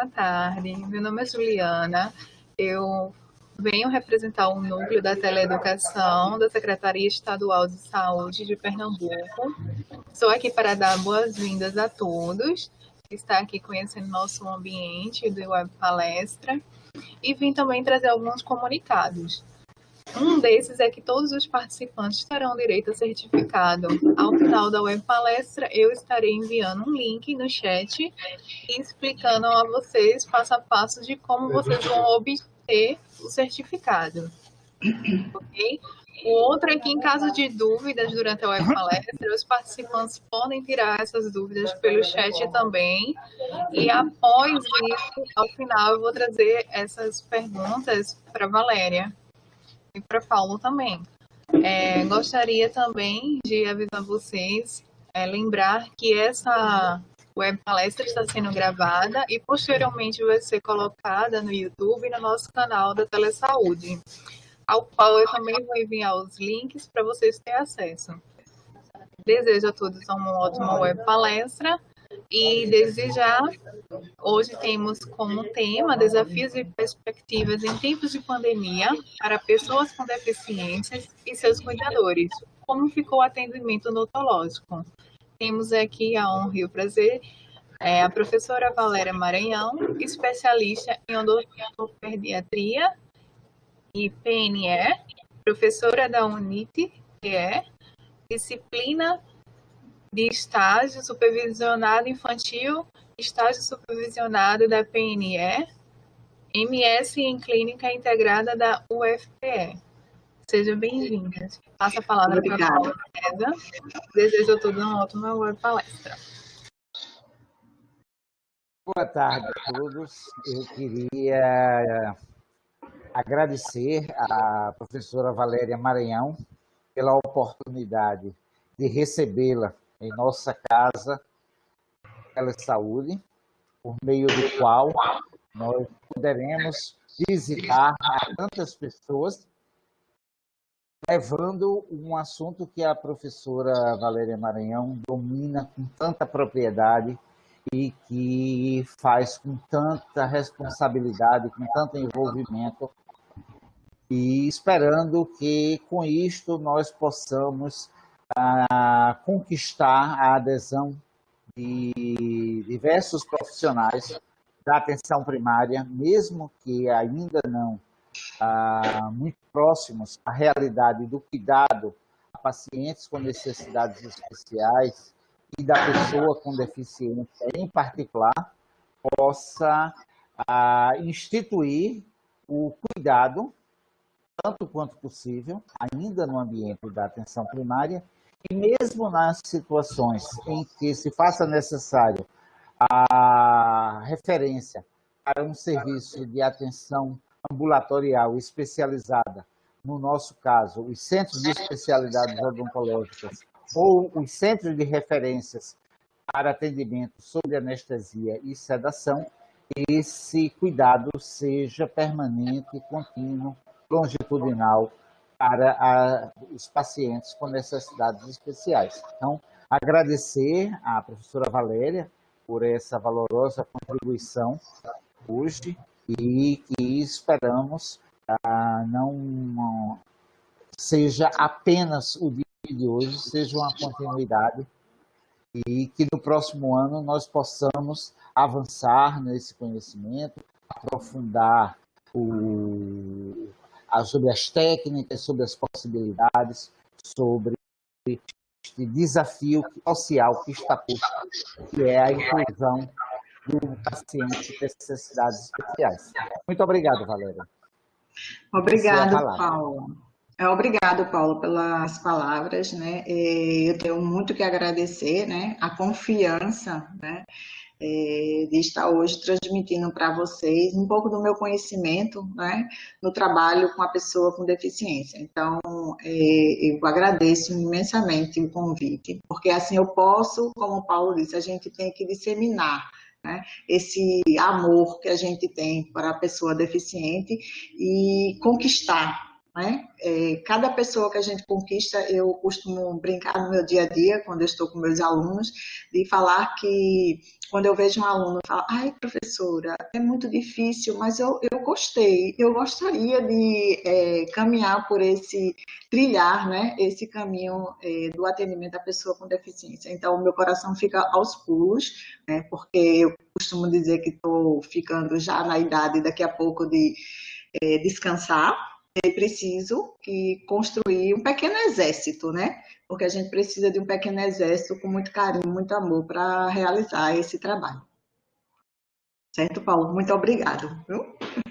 boa tarde. Meu nome é Juliana. Eu venho representar o núcleo da teleeducação da Secretaria Estadual de Saúde de Pernambuco. Estou aqui para dar boas-vindas a todos que estão aqui conhecendo nosso ambiente do Web Palestra e vim também trazer alguns comunicados. Um desses é que todos os participantes terão direito a certificado. Ao final da web palestra, eu estarei enviando um link no chat e explicando a vocês passo a passo de como vocês vão obter o certificado. Ok? O outro é que, em caso de dúvidas durante a web palestra, os participantes podem tirar essas dúvidas pelo chat também. E após isso, ao final, eu vou trazer essas perguntas para a Valéria. E para Paulo também. Gostaria também de avisar vocês, lembrar que essa web palestra está sendo gravada e posteriormente vai ser colocada no YouTube e no nosso canal da Telesaúde, ao qual eu também vou enviar os links para vocês terem acesso. Desejo a todos uma ótima web palestra e desde já, hoje temos como tema desafios e perspectivas em tempos de pandemia para pessoas com deficiências e seus cuidadores. Como ficou o atendimento odontológico? Temos aqui a honra e o prazer, a professora Valéria Maranhão, especialista em odontopediatria e PNE, professora da UNIT, que é disciplina de estágio supervisionado infantil, estágio supervisionado da PNE, MS em Clínica Integrada da UFPE. Sejam bem-vindas. Passo a palavra para a Paula César. Desejo a todos uma ótima web palestra. Boa tarde a todos. Eu queria agradecer à professora Valéria Maranhão pela oportunidade de recebê-la em nossa casa Telesaúde, por meio do qual nós poderemos visitar a tantas pessoas, levando um assunto que a professora Valéria Maranhão domina com tanta propriedade e que faz com tanta responsabilidade, com tanto envolvimento, e esperando que com isto nós possamos conquistar a adesão de diversos profissionais da atenção primária, mesmo que ainda não muito próximos à realidade do cuidado a pacientes com necessidades especiais e da pessoa com deficiência em particular, possa instituir o cuidado, tanto quanto possível, ainda no ambiente da atenção primária, e mesmo nas situações em que se faça necessário a referência para um serviço de atenção ambulatorial especializada, no nosso caso, os centros de especialidades odontológicas ou os centros de referências para atendimento sob anestesia e sedação, esse cuidado seja permanente, contínuo, longitudinal para os pacientes com necessidades especiais. Então, agradecer à professora Valéria por essa valorosa contribuição hoje e que esperamos não seja apenas o dia de hoje, seja uma continuidade e que no próximo ano nós possamos avançar nesse conhecimento, aprofundar sobre as técnicas, sobre as possibilidades, sobre este desafio social que está posto, que é a inclusão do paciente com necessidades especiais. Muito obrigado, Valéria. Obrigado, Paulo. Obrigado, Paulo, pelas palavras, né? Eu tenho muito que agradecer, né, a confiança, né, de estar hoje transmitindo para vocês um pouco do meu conhecimento, né, no trabalho com a pessoa com deficiência. Então, eu agradeço imensamente o convite, porque assim eu posso, como o Paulo disse, a gente tem que disseminar, né, esse amor que a gente tem para a pessoa deficiente e conquistar, né? Cada pessoa que a gente conquista, eu costumo brincar no meu dia a dia, quando eu estou com meus alunos, de falar que quando eu vejo um aluno falar, ai, professora, é muito difícil, mas eu gostei, eu gostaria de caminhar por trilhar, né, esse caminho do atendimento à pessoa com deficiência. Então, o meu coração fica aos pulos, né, porque eu costumo dizer que estou ficando já na idade, daqui a pouco, de descansar. É preciso construir um pequeno exército, né? Porque a gente precisa de um pequeno exército com muito carinho, muito amor para realizar esse trabalho. Certo, Paulo? Muito obrigado. Viu?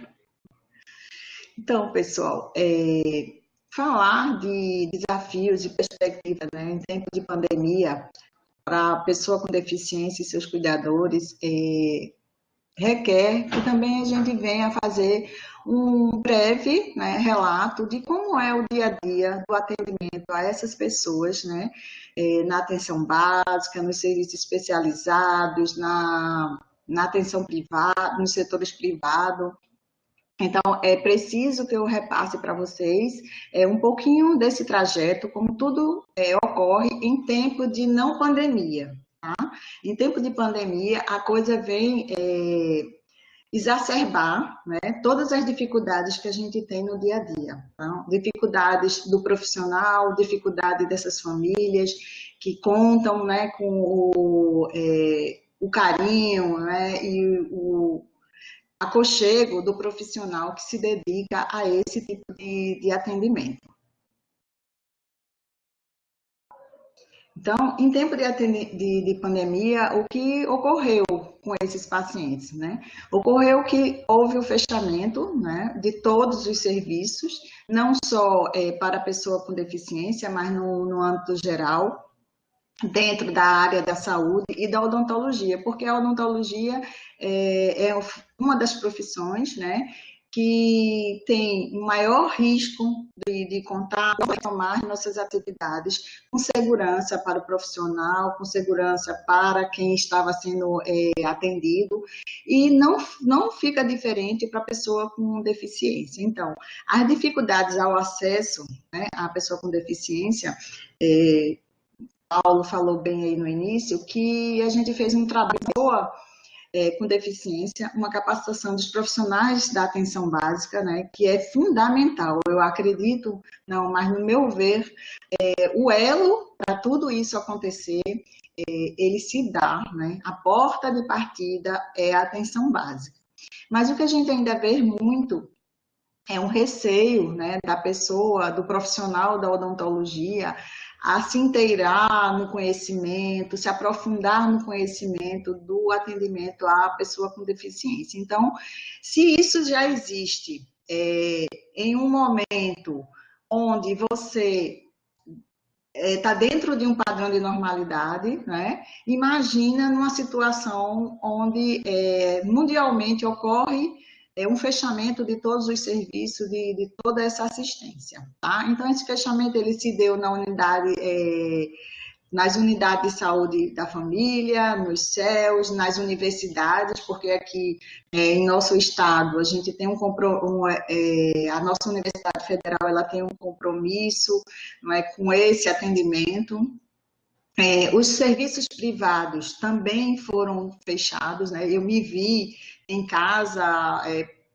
Então, pessoal, falar de desafios e perspectivas, né, em tempo de pandemia para a pessoa com deficiência e seus cuidadores requer que também a gente venha fazer um breve, né, relato de como é o dia a dia do atendimento a essas pessoas, né, na atenção básica, nos serviços especializados, na atenção privada, nos setores privados. Então, é preciso que eu repasse para vocês um pouquinho desse trajeto, como tudo ocorre em tempo de não pandemia. Tá? Em tempo de pandemia, a coisa vem exacerbar, né, todas as dificuldades que a gente tem no dia a dia. Tá? Dificuldades do profissional, dificuldade dessas famílias que contam, né, com o carinho, né, e o aconchego do profissional que se dedica a esse tipo de atendimento. Então, em tempo de pandemia, o que ocorreu com esses pacientes, né? Ocorreu que houve o fechamento, né, de todos os serviços, não só para a pessoa com deficiência, mas no âmbito geral, dentro da área da saúde e da odontologia, porque a odontologia é uma das profissões, né, que tem um maior risco de contar, tomar nossas atividades com segurança para o profissional, com segurança para quem estava sendo atendido, e não fica diferente para a pessoa com deficiência. Então, as dificuldades ao acesso, né, à pessoa com deficiência, Paulo falou bem aí no início, que a gente fez um trabalho com deficiência, uma capacitação dos profissionais da atenção básica, né, que é fundamental. Eu acredito, não, mas no meu ver, o elo para tudo isso acontecer, ele se dá, né? A porta de partida é a atenção básica. Mas o que a gente ainda vê muito é um receio, né, da pessoa, do profissional da odontologia, a se inteirar no conhecimento, se aprofundar no conhecimento do atendimento à pessoa com deficiência. Então, se isso já existe em um momento onde você está dentro de um padrão de normalidade, né? Imagina numa situação onde mundialmente ocorre um fechamento de todos os serviços, de toda essa assistência. Tá? Então, esse fechamento ele se deu nas unidades de saúde da família, nos CELS, nas universidades, porque aqui em nosso estado a gente tem a nossa Universidade Federal ela tem um compromisso, não é, com esse atendimento. Os serviços privados também foram fechados, né? Eu me vi em casa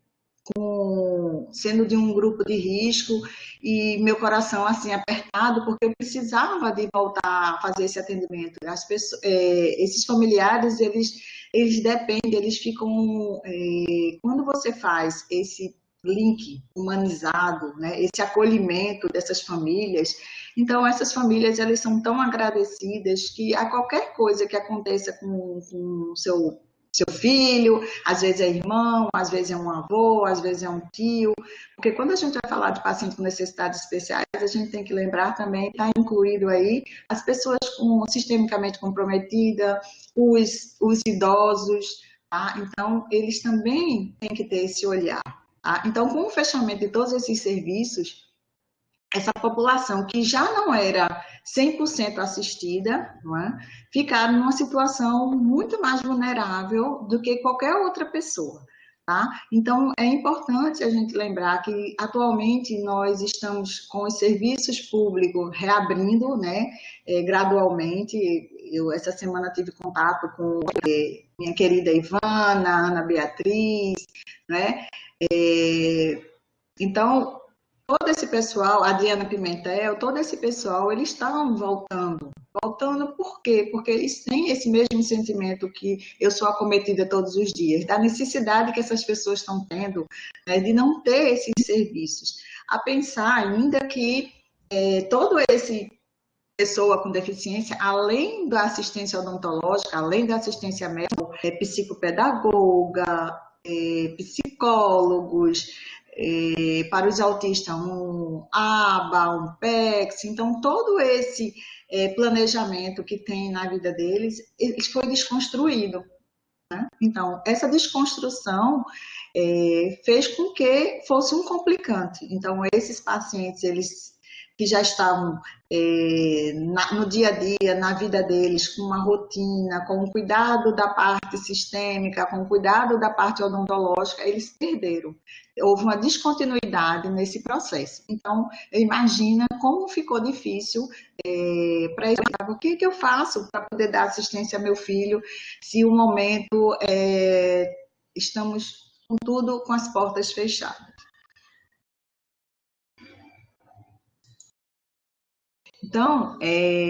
sendo de um grupo de risco e meu coração assim apertado porque eu precisava de voltar a fazer esse atendimento. Esses familiares eles dependem, eles ficam quando você faz esse link humanizado, né, esse acolhimento dessas famílias. Então, essas famílias, elas são tão agradecidas que a qualquer coisa que aconteça com o seu filho, às vezes é irmão, às vezes é um avô, às vezes é um tio, porque quando a gente vai falar de paciente com necessidades especiais, a gente tem que lembrar também, está incluído aí, as pessoas sistemicamente comprometidas, os idosos, tá? Então, eles também têm que ter esse olhar. Tá? Então, com o fechamento de todos esses serviços, essa população que já não era 100% assistida, não é? Ficaram numa situação muito mais vulnerável do que qualquer outra pessoa. Tá? Então, é importante a gente lembrar que, atualmente, nós estamos com os serviços públicos reabrindo, né, gradualmente. Eu, essa semana, tive contato com minha querida Ivana, Ana Beatriz, né? Então, todo esse pessoal, a Adriana Pimentel, todo esse pessoal, eles estão voltando. Voltando por quê? Porque eles têm esse mesmo sentimento que eu sou acometida todos os dias, da necessidade que essas pessoas estão tendo, né, de não ter esses serviços. A pensar ainda que todo esse pessoa com deficiência, além da assistência odontológica, além da assistência médica, psicopedagoga, psicólogos, para os autistas, um ABA, um PEX, então todo esse planejamento que tem na vida deles, ele foi desconstruído. Né? Então, essa desconstrução fez com que fosse um complicante. Então, esses pacientes, eles que já estavam no dia a dia, na vida deles, com uma rotina, com o cuidado da parte sistêmica, com o cuidado da parte odontológica, eles perderam. Houve uma descontinuidade nesse processo. Então, imagina como ficou difícil para eles. O que eu faço para poder dar assistência ao meu filho se o momento estamos com tudo com as portas fechadas? Então,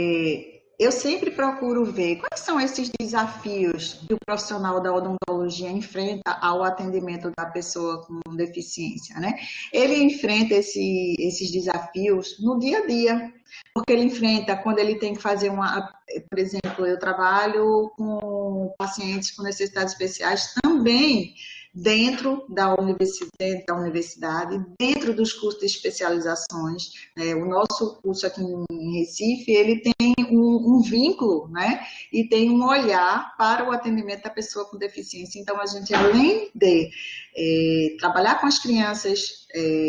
eu sempre procuro ver quais são esses desafios que o profissional da odontologia enfrenta ao atendimento da pessoa com deficiência, né? Ele enfrenta esses desafios no dia a dia, porque ele enfrenta quando ele tem que fazer por exemplo, eu trabalho com pacientes com necessidades especiais também, dentro da universidade, dentro dos cursos de especializações. O nosso curso aqui em Recife, ele tem um vínculo, né? E tem um olhar para o atendimento da pessoa com deficiência. Então, a gente, além de trabalhar com as crianças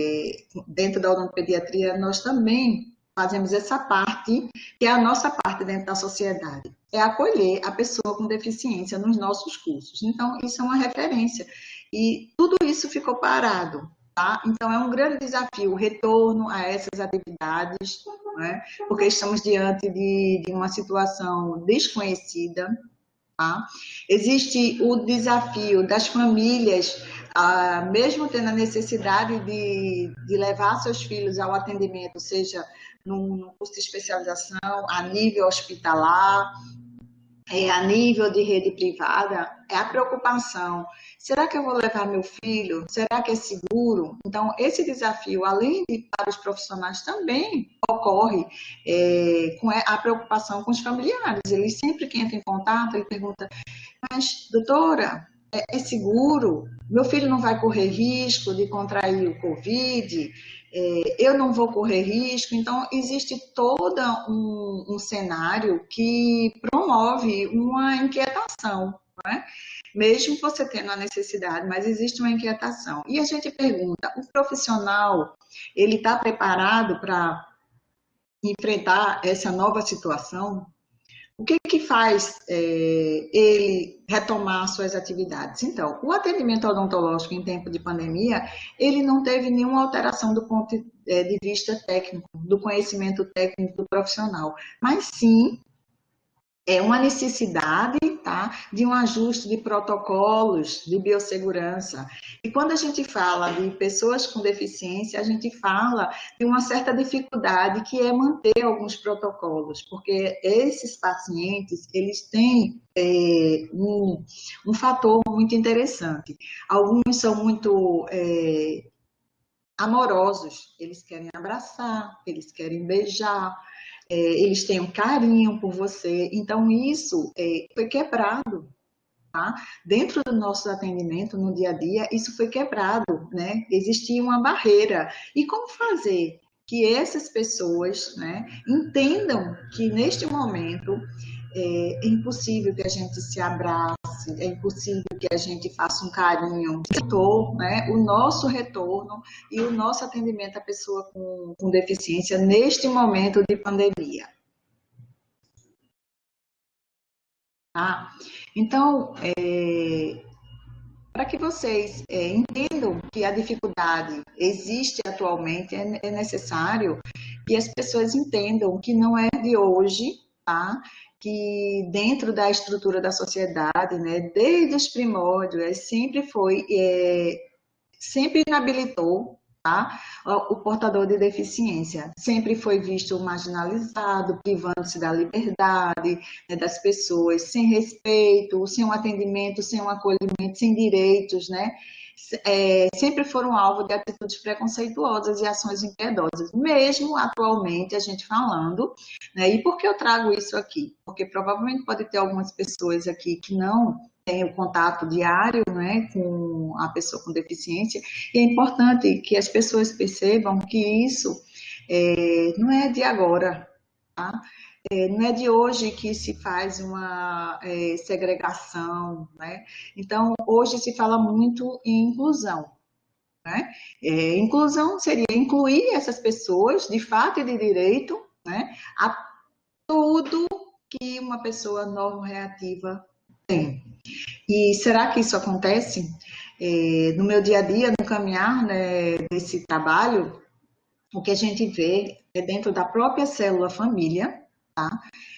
dentro da odontopediatria, nós também fazemos essa parte, que é a nossa parte dentro da sociedade, é acolher a pessoa com deficiência nos nossos cursos. Então, isso é uma referência. E tudo isso ficou parado, tá? Então, é um grande desafio o retorno a essas atividades, né? Porque estamos diante de uma situação desconhecida, tá? Existe o desafio das famílias, mesmo tendo a necessidade de levar seus filhos ao atendimento, seja num curso de especialização, a nível hospitalar, a nível de rede privada, é a preocupação. Será que eu vou levar meu filho? Será que é seguro? Então, esse desafio, além de para os profissionais, também ocorre com a preocupação com os familiares. Eles sempre que entram em contato, ele pergunta, mas, doutora, é seguro? Meu filho não vai correr risco de contrair o Covid? Eu não vou correr risco? Então, existe todo um cenário que promove uma inquietação, não é? Mesmo você tendo a necessidade, mas existe uma inquietação. E a gente pergunta, o profissional, ele está preparado para enfrentar essa nova situação? O que faz ele retomar suas atividades? Então, o atendimento odontológico em tempo de pandemia, ele não teve nenhuma alteração do ponto de vista técnico, do conhecimento técnico do profissional, mas sim é uma necessidade, tá, de um ajuste de protocolos de biossegurança. E quando a gente fala de pessoas com deficiência, a gente fala de uma certa dificuldade que é manter alguns protocolos, porque esses pacientes, eles têm um fator muito interessante. Alguns são muito amorosos, eles querem abraçar, eles querem beijar, eles têm um carinho por você. Então, isso foi quebrado, tá? Dentro do nosso atendimento, no dia a dia, isso foi quebrado, né? Existia uma barreira. E como fazer que essas pessoas, né, entendam que, neste momento, é impossível que a gente se abrace, é impossível que a gente faça um carinho, né, o nosso retorno e o nosso atendimento à pessoa com deficiência neste momento de pandemia. Tá? Então, para que vocês entendam que a dificuldade existe atualmente, é necessário que as pessoas entendam que não é de hoje, tá? Que dentro da estrutura da sociedade, né, desde os primórdios, sempre inabilitou, tá, o portador de deficiência. Sempre foi visto marginalizado, privando-se da liberdade, né, das pessoas, sem respeito, sem um atendimento, sem um acolhimento, sem direitos, né? Sempre foram alvo de atitudes preconceituosas e ações impiedosas, mesmo atualmente a gente falando, né? E por que eu trago isso aqui? Porque provavelmente pode ter algumas pessoas aqui que não têm o contato diário, né, com a pessoa com deficiência, e é importante que as pessoas percebam que isso não é de agora, tá? Não é de hoje que se faz uma segregação, né? Então, hoje se fala muito em inclusão, né? Inclusão seria incluir essas pessoas, de fato e de direito, né, a tudo que uma pessoa normo-reativa tem. E será que isso acontece? No meu dia a dia, no caminhar, né, desse trabalho, o que a gente vê é dentro da própria célula família, tá?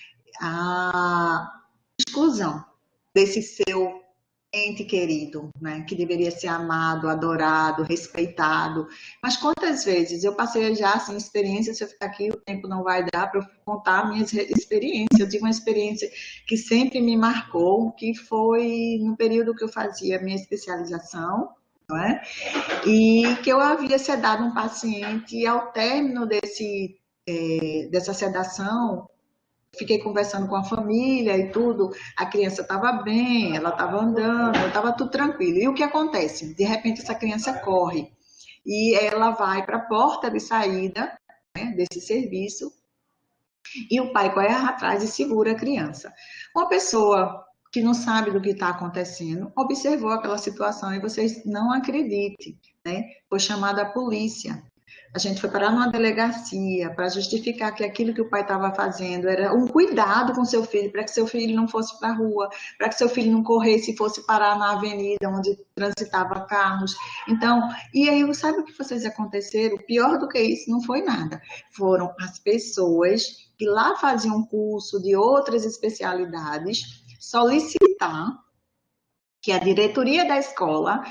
A exclusão desse seu ente querido, né, que deveria ser amado, adorado, respeitado. Mas quantas vezes eu passei já assim, experiências, se eu ficar aqui, o tempo não vai dar para eu contar minhas experiências. Eu tive uma experiência que sempre me marcou, que foi no período que eu fazia minha especialização, não é? E que eu havia sedado um paciente e ao término dessa sedação, fiquei conversando com a família e tudo, a criança estava bem, ela estava andando, estava tudo tranquilo. E o que acontece? De repente essa criança corre e ela vai para a porta de saída, né, desse serviço e o pai corre atrás e segura a criança. Uma pessoa que não sabe do que está acontecendo observou aquela situação e vocês não acreditem, né? Foi chamada a polícia. A gente foi parar numa delegacia para justificar que aquilo que o pai estava fazendo era um cuidado com seu filho, para que seu filho não fosse para a rua, para que seu filho não corresse e fosse parar na avenida onde transitava carros. Então, e aí, sabe o que vocês aconteceram? Pior do que isso não foi nada. Foram as pessoas que lá faziam curso de outras especialidades solicitar que a diretoria da escola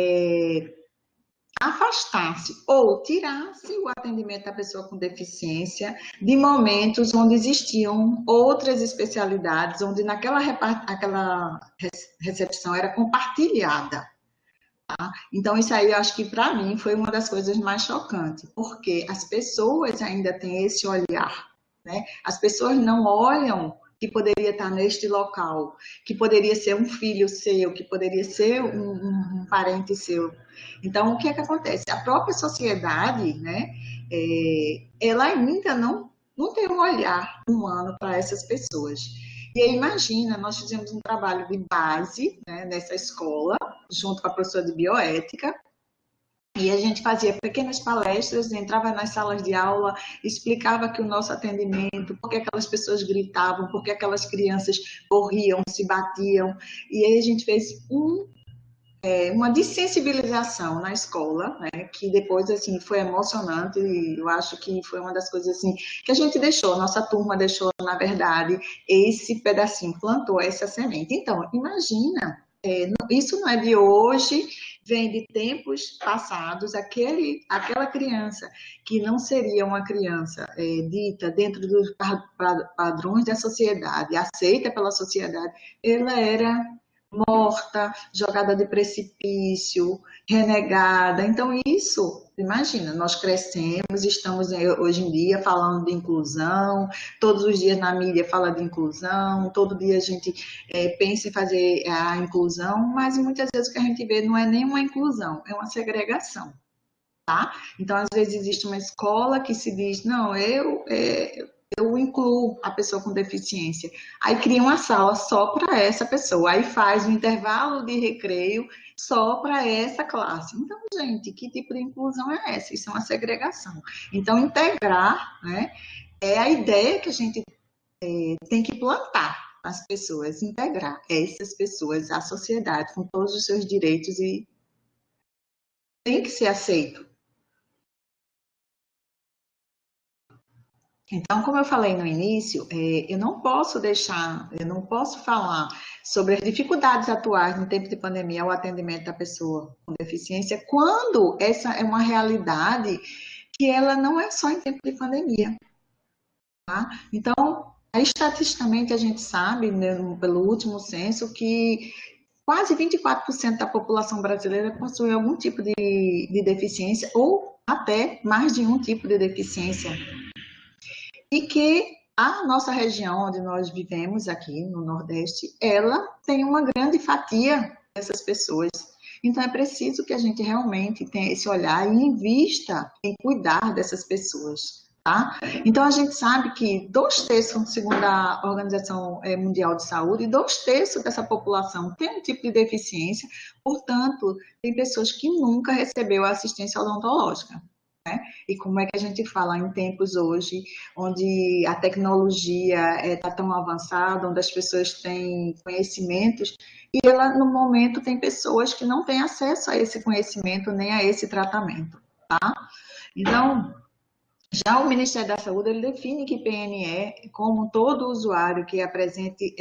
afastasse ou tirasse o atendimento da pessoa com deficiência de momentos onde existiam outras especialidades, onde aquela recepção era compartilhada. Tá? Então, isso aí eu acho que para mim foi uma das coisas mais chocantes, porque as pessoas ainda têm esse olhar, né? As pessoas não olham que poderia estar neste local, que poderia ser um filho seu, que poderia ser um parente seu. Então, o que é que acontece? A própria sociedade, né, ela ainda não tem um olhar humano para essas pessoas. E aí, imagina, nós fizemos um trabalho de base, né, nessa escola, junto com a professora de bioética, e a gente fazia pequenas palestras, entrava nas salas de aula, explicava que o nosso atendimento, por que aquelas pessoas gritavam, por que aquelas crianças corriam, se batiam. E aí a gente fez uma dessensibilização na escola, né, que depois assim foi emocionante e eu acho que foi uma das coisas assim que a gente deixou, nossa turma deixou, na verdade, esse pedacinho, plantou essa semente. Então, imagina, isso não é de hoje, vem de tempos passados, aquela criança que não seria uma criança dita dentro dos padrões da sociedade, aceita pela sociedade, ela era morta, jogada de precipício, renegada. Então, isso, imagina, nós crescemos, estamos hoje em dia falando de inclusão, todos os dias na mídia fala de inclusão, todo dia a gente pensa em fazer a inclusão, mas muitas vezes o que a gente vê não é nem uma inclusão, é uma segregação. Tá? Então, às vezes existe uma escola que se diz, não, eu incluo a pessoa com deficiência. Aí cria uma sala só para essa pessoa. Aí faz um intervalo de recreio só para essa classe. Então, gente, que tipo de inclusão é essa? Isso é uma segregação. Então, integrar, né, é a ideia que a gente tem que plantar. as pessoas, integrar essas pessoas à sociedade com todos os seus direitos e tem que ser aceito. Então, como eu falei no início, eu não posso falar sobre as dificuldades atuais no tempo de pandemia ao atendimento da pessoa com deficiência, quando essa é uma realidade que ela não é só em tempo de pandemia. Tá? Então, estatisticamente a gente sabe, né, pelo último censo, que quase 24% da população brasileira possui algum tipo de deficiência ou até mais de um tipo de deficiência. E que a nossa região onde nós vivemos aqui no Nordeste, ela tem uma grande fatia dessas pessoas. Então é preciso que a gente realmente tenha esse olhar e invista em cuidar dessas pessoas. Tá? Então a gente sabe que 2/3, segundo a Organização Mundial de Saúde, 2/3 dessa população tem um tipo de deficiência, portanto, tem pessoas que nunca recebeu assistência odontológica. Né? E como é que a gente fala em tempos hoje, onde a tecnologia está tão avançada, onde as pessoas têm conhecimentos, e ela, no momento, tem pessoas que não têm acesso a esse conhecimento, nem a esse tratamento, tá? Então, já o Ministério da Saúde, ele define que PNE é como todo usuário que apresente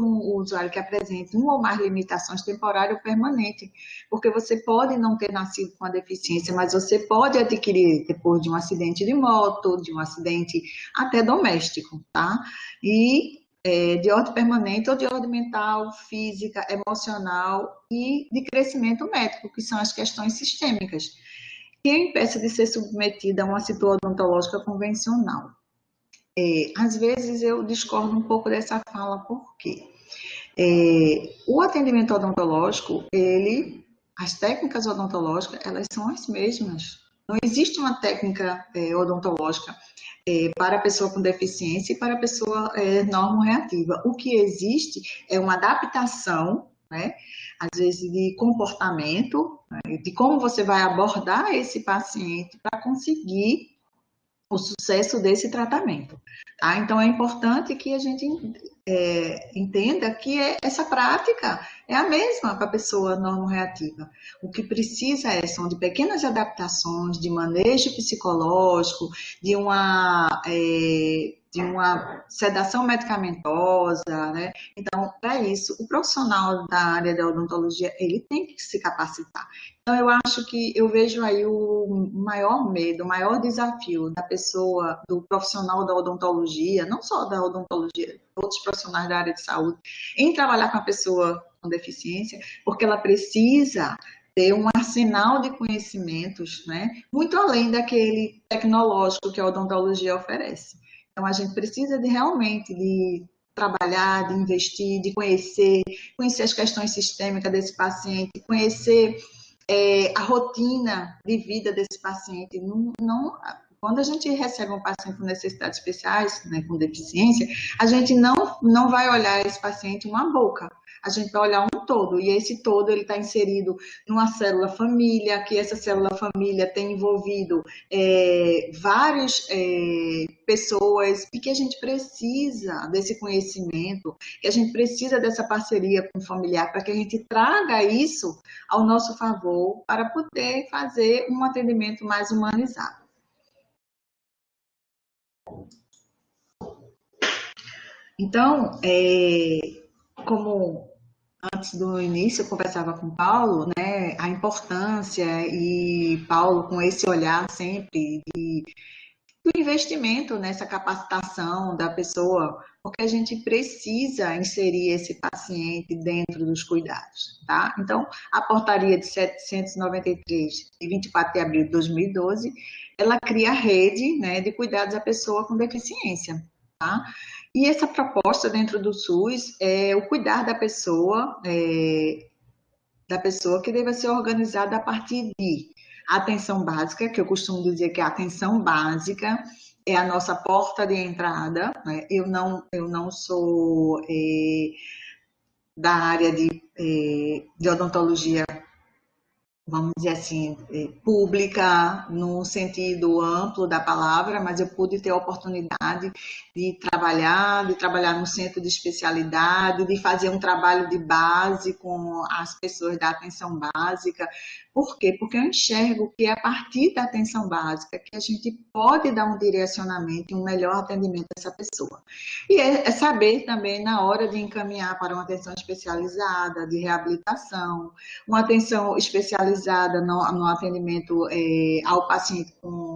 uma ou mais limitações temporárias ou permanentes, porque você pode não ter nascido com a deficiência, mas você pode adquirir depois de um acidente de moto, de um acidente até doméstico, tá? E de ordem permanente ou de ordem mental, física, emocional e de crescimento médico, que são as questões sistêmicas, que impeça de ser submetida a uma situação odontológica convencional. Às vezes eu discordo um pouco dessa fala, por quê? O atendimento odontológico, as técnicas odontológicas, elas são as mesmas. Não existe uma técnica odontológica para a pessoa com deficiência e para a pessoa normo-reativa. O que existe é uma adaptação, né, às vezes de comportamento, né, de como você vai abordar esse paciente para conseguir o sucesso desse tratamento. Tá? Então, é importante que a gente entenda que essa prática é a mesma para a pessoa normo-reativa. O que precisa são de pequenas adaptações, de manejo psicológico, de uma sedação medicamentosa, né? Então, para isso, o profissional da área da odontologia, ele tem que se capacitar. Então, eu vejo aí o maior medo, o maior desafio da pessoa, do profissional da odontologia, não só da odontologia, outros profissionais da área de saúde, em trabalhar com a pessoa com deficiência, porque ela precisa ter um arsenal de conhecimentos, né, muito além daquele tecnológico que a odontologia oferece. Então, a gente precisa realmente de trabalhar, de investir, de conhecer as questões sistêmicas desse paciente, conhecer a rotina de vida desse paciente. Quando a gente recebe um paciente com necessidades especiais, né, com deficiência, a gente não vai olhar esse paciente uma boca, a gente vai olhar um todo, e esse todo ele está inserido numa célula família, que essa célula família tem envolvido várias pessoas, e que a gente precisa desse conhecimento, que a gente precisa dessa parceria com o familiar, para que a gente traga isso ao nosso favor, para poder fazer um atendimento mais humanizado. Então, como antes do início eu conversava com o Paulo, né, a importância, e Paulo com esse olhar sempre do investimento nessa capacitação da pessoa, porque a gente precisa inserir esse paciente dentro dos cuidados, tá? Então, a portaria de 793, de 24 de abril de 2012, ela cria a rede, né, de cuidados à pessoa com deficiência, tá? E essa proposta dentro do SUS é o cuidar da pessoa que deve ser organizada a partir de atenção básica, que eu costumo dizer que a atenção básica é a nossa porta de entrada, né? Eu não sou da área de odontologia vamos dizer assim, pública no sentido amplo da palavra, mas eu pude ter a oportunidade de trabalhar no centro de especialidade, de fazer um trabalho de base com as pessoas da atenção básica. Por quê? Porque eu enxergo que é a partir da atenção básica que a gente pode dar um direcionamento e um melhor atendimento a essa pessoa. E é saber também na hora de encaminhar para uma atenção especializada, de reabilitação, uma atenção especializada no atendimento ao paciente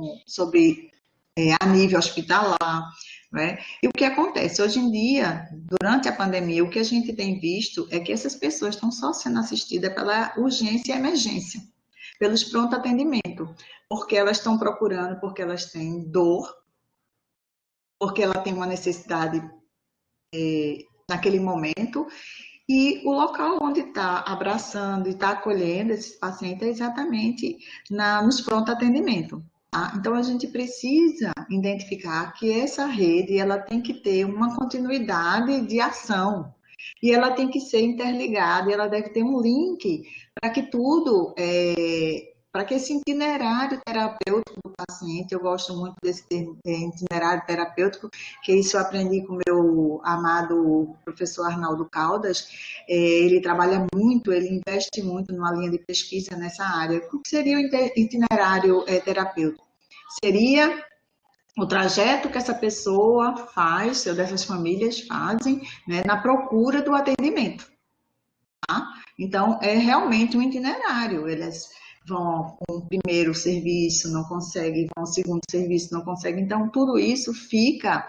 a nível hospitalar. Né? E o que acontece? Hoje em dia, durante a pandemia, o que a gente tem visto é que essas pessoas estão só sendo assistidas pela urgência e emergência, pelos pronto atendimento, porque elas estão procurando, porque elas têm dor, porque ela tem uma necessidade naquele momento, e o local onde está abraçando e está acolhendo esses pacientes é exatamente nos pronto atendimento. Tá? Então, a gente precisa identificar que essa rede ela tem que ter uma continuidade de ação e ela tem que ser interligada, e ela deve ter um link para que tudo, para que esse itinerário terapêutico do paciente, eu gosto muito desse termo, itinerário terapêutico, que isso eu aprendi com o meu amado professor Arnaldo Caldas, ele trabalha muito, ele investe muito numa linha de pesquisa nessa área. O que seria o itinerário terapêutico? Seria o trajeto que essa pessoa faz, ou dessas famílias fazem, né, na procura do atendimento. Tá? Então, é realmente um itinerário. Eles vão com o primeiro serviço, não conseguem, vão ao segundo serviço, não conseguem. Então, tudo isso fica,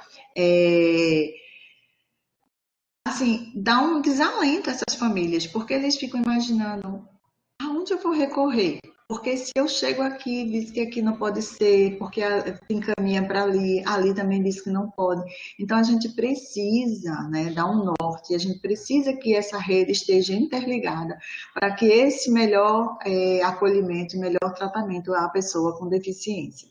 assim, dá um desalento a essas famílias, porque eles ficam imaginando, aonde eu vou recorrer? Porque se eu chego aqui, diz que aqui não pode ser, porque encaminha para ali, ali também diz que não pode. Então, a gente precisa, né, dar um norte, a gente precisa que essa rede esteja interligada para que esse melhor acolhimento, melhor tratamento à pessoa com deficiência.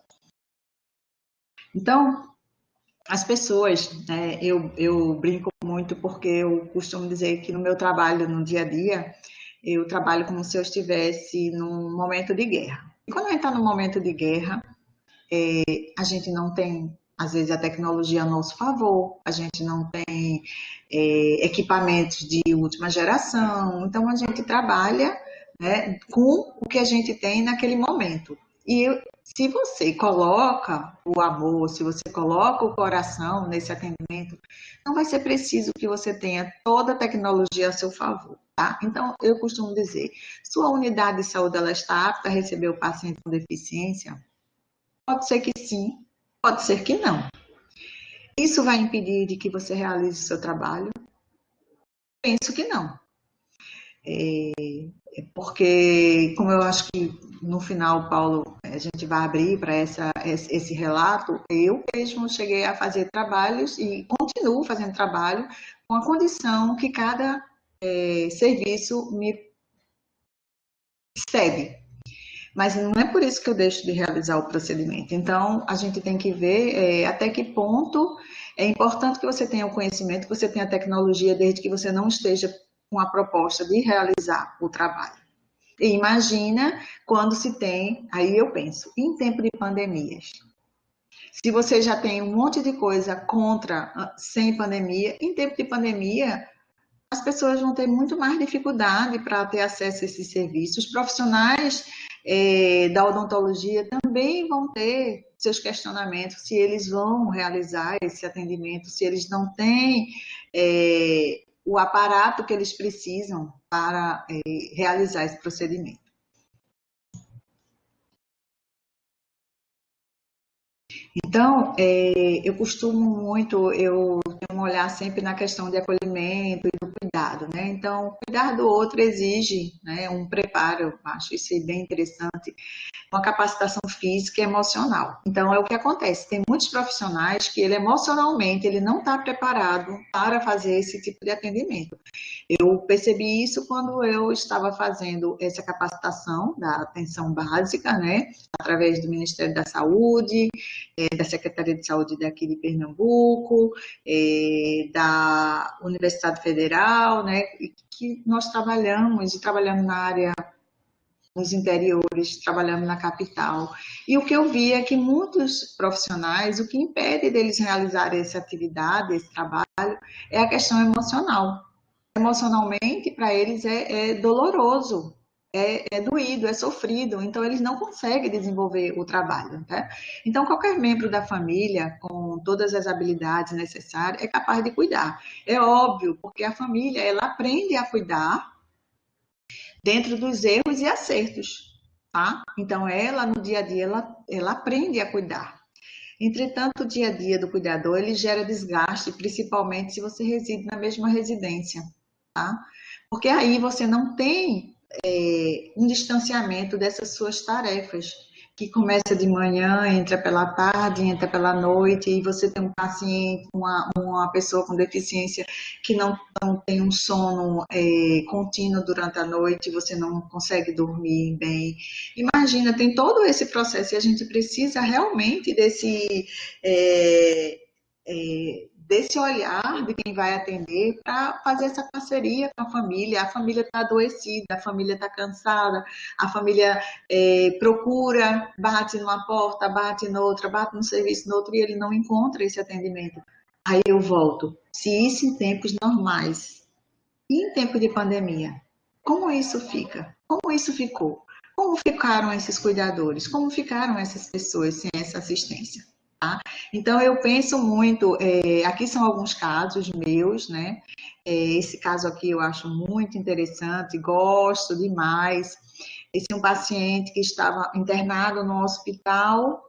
Então, as pessoas, né, eu brinco muito porque eu costumo dizer que no meu trabalho, no dia a dia, eu trabalho como se eu estivesse num momento de guerra. E quando a gente está num momento de guerra, a gente não tem, às vezes, a tecnologia a nosso favor, a gente não tem equipamentos de última geração, então a gente trabalha, né, com o que a gente tem naquele momento. E se você coloca o amor, se você coloca o coração nesse atendimento, não vai ser preciso que você tenha toda a tecnologia a seu favor. Tá? Então, eu costumo dizer, sua unidade de saúde ela está apta a receber o paciente com deficiência? Pode ser que sim, pode ser que não. Isso vai impedir de que você realize o seu trabalho? Penso que não. Porque, como eu acho que no final, Paulo, a gente vai abrir para esse relato, eu mesmo cheguei a fazer trabalhos e continuo fazendo trabalho com a condição que cada serviço me cede. Mas não é por isso que eu deixo de realizar o procedimento. Então, a gente tem que ver até que ponto é importante que você tenha o conhecimento, que você tenha a tecnologia, desde que você não esteja com a proposta de realizar o trabalho. E imagina quando se tem, aí eu penso, em tempo de pandemias. Se você já tem um monte de coisa contra, sem pandemia, em tempo de pandemia, as pessoas vão ter muito mais dificuldade para ter acesso a esses serviços. Os profissionais da odontologia também vão ter seus questionamentos se eles vão realizar esse atendimento, se eles não têm o aparato que eles precisam para realizar esse procedimento. Então, eu costumo muito, eu tenho um olhar sempre na questão de acolhimento e do cuidado, né? Então, cuidar do outro exige, né, um preparo, eu acho isso bem interessante, uma capacitação física e emocional. Então, é o que acontece, tem muitos profissionais que ele emocionalmente, ele não está preparado para fazer esse tipo de atendimento. Eu percebi isso quando eu estava fazendo essa capacitação da atenção básica, né, através do Ministério da Saúde, da Secretaria de Saúde daqui de Pernambuco, da Universidade Federal, né, que nós trabalhamos na área nos interiores, trabalhando na capital. E o que eu vi é que muitos profissionais, o que impede deles realizarem essa atividade, esse trabalho, é a questão emocional. Emocionalmente, para eles, é doloroso, é doído, é sofrido, então eles não conseguem desenvolver o trabalho. Né? Então, qualquer membro da família, com todas as habilidades necessárias, é capaz de cuidar. É óbvio, porque a família, ela aprende a cuidar dentro dos erros e acertos, tá? Então, ela, no dia a dia, ela aprende a cuidar. Entretanto, o dia a dia do cuidador, ele gera desgaste, principalmente se você reside na mesma residência, tá? Porque aí você não tem um distanciamento dessas suas tarefas, que começa de manhã, entra pela tarde, entra pela noite, e você tem um paciente, uma pessoa com deficiência que não tem um sono contínuo durante a noite, você não consegue dormir bem. Imagina, tem todo esse processo e a gente precisa realmente desse olhar de quem vai atender para fazer essa parceria com a família está adoecida, a família está cansada, a família procura, bate numa porta, bate noutra, bate num serviço no outro e ele não encontra esse atendimento. Aí eu volto, se isso em tempos normais e em tempo de pandemia, como isso fica? Como isso ficou? Como ficaram esses cuidadores? Como ficaram essas pessoas sem essa assistência? Tá? Então, eu penso muito, aqui são alguns casos meus, né? Esse caso aqui eu acho muito interessante, gosto demais. Esse é um paciente que estava internado no hospital,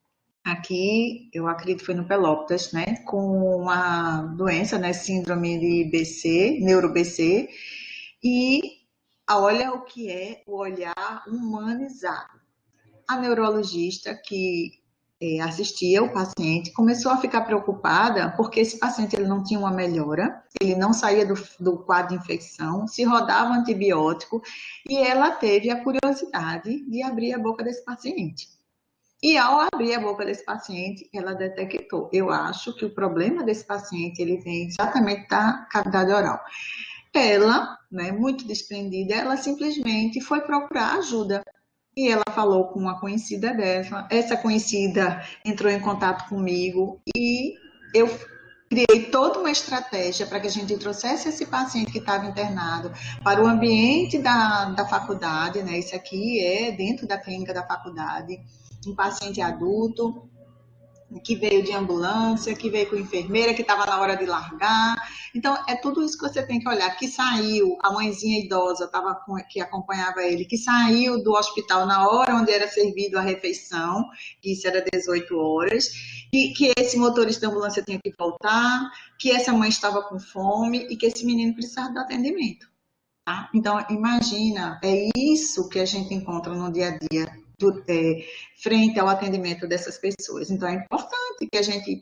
aqui, eu acredito que foi no Pelotas, né? Com uma doença, né? Síndrome de BC, neuro-BC, e olha o que é o olhar humanizado. A neurologista que assistia o paciente começou a ficar preocupada porque esse paciente ele não tinha uma melhora, ele não saía do quadro de infecção, se rodava antibiótico e ela teve a curiosidade de abrir a boca desse paciente. E ao abrir a boca desse paciente, ela detectou. Eu acho que o problema desse paciente ele vem exatamente da cavidade oral. Ela, né, muito desprendida, ela simplesmente foi procurar ajuda. E ela falou com uma conhecida dela, essa conhecida entrou em contato comigo e eu criei toda uma estratégia para que a gente trouxesse esse paciente que estava internado para o ambiente da faculdade, né? Isso aqui é dentro da clínica da faculdade, um paciente adulto, que veio de ambulância, que veio com enfermeira, que estava na hora de largar. Então, é tudo isso que você tem que olhar. Que saiu, a mãezinha idosa que acompanhava ele, que saiu do hospital na hora onde era servido a refeição, isso era 18 horas, e que esse motorista da ambulância tinha que voltar, que essa mãe estava com fome e que esse menino precisava do atendimento. Tá? Então, imagina, é isso que a gente encontra no dia a dia frente ao atendimento dessas pessoas. Então, é importante que a gente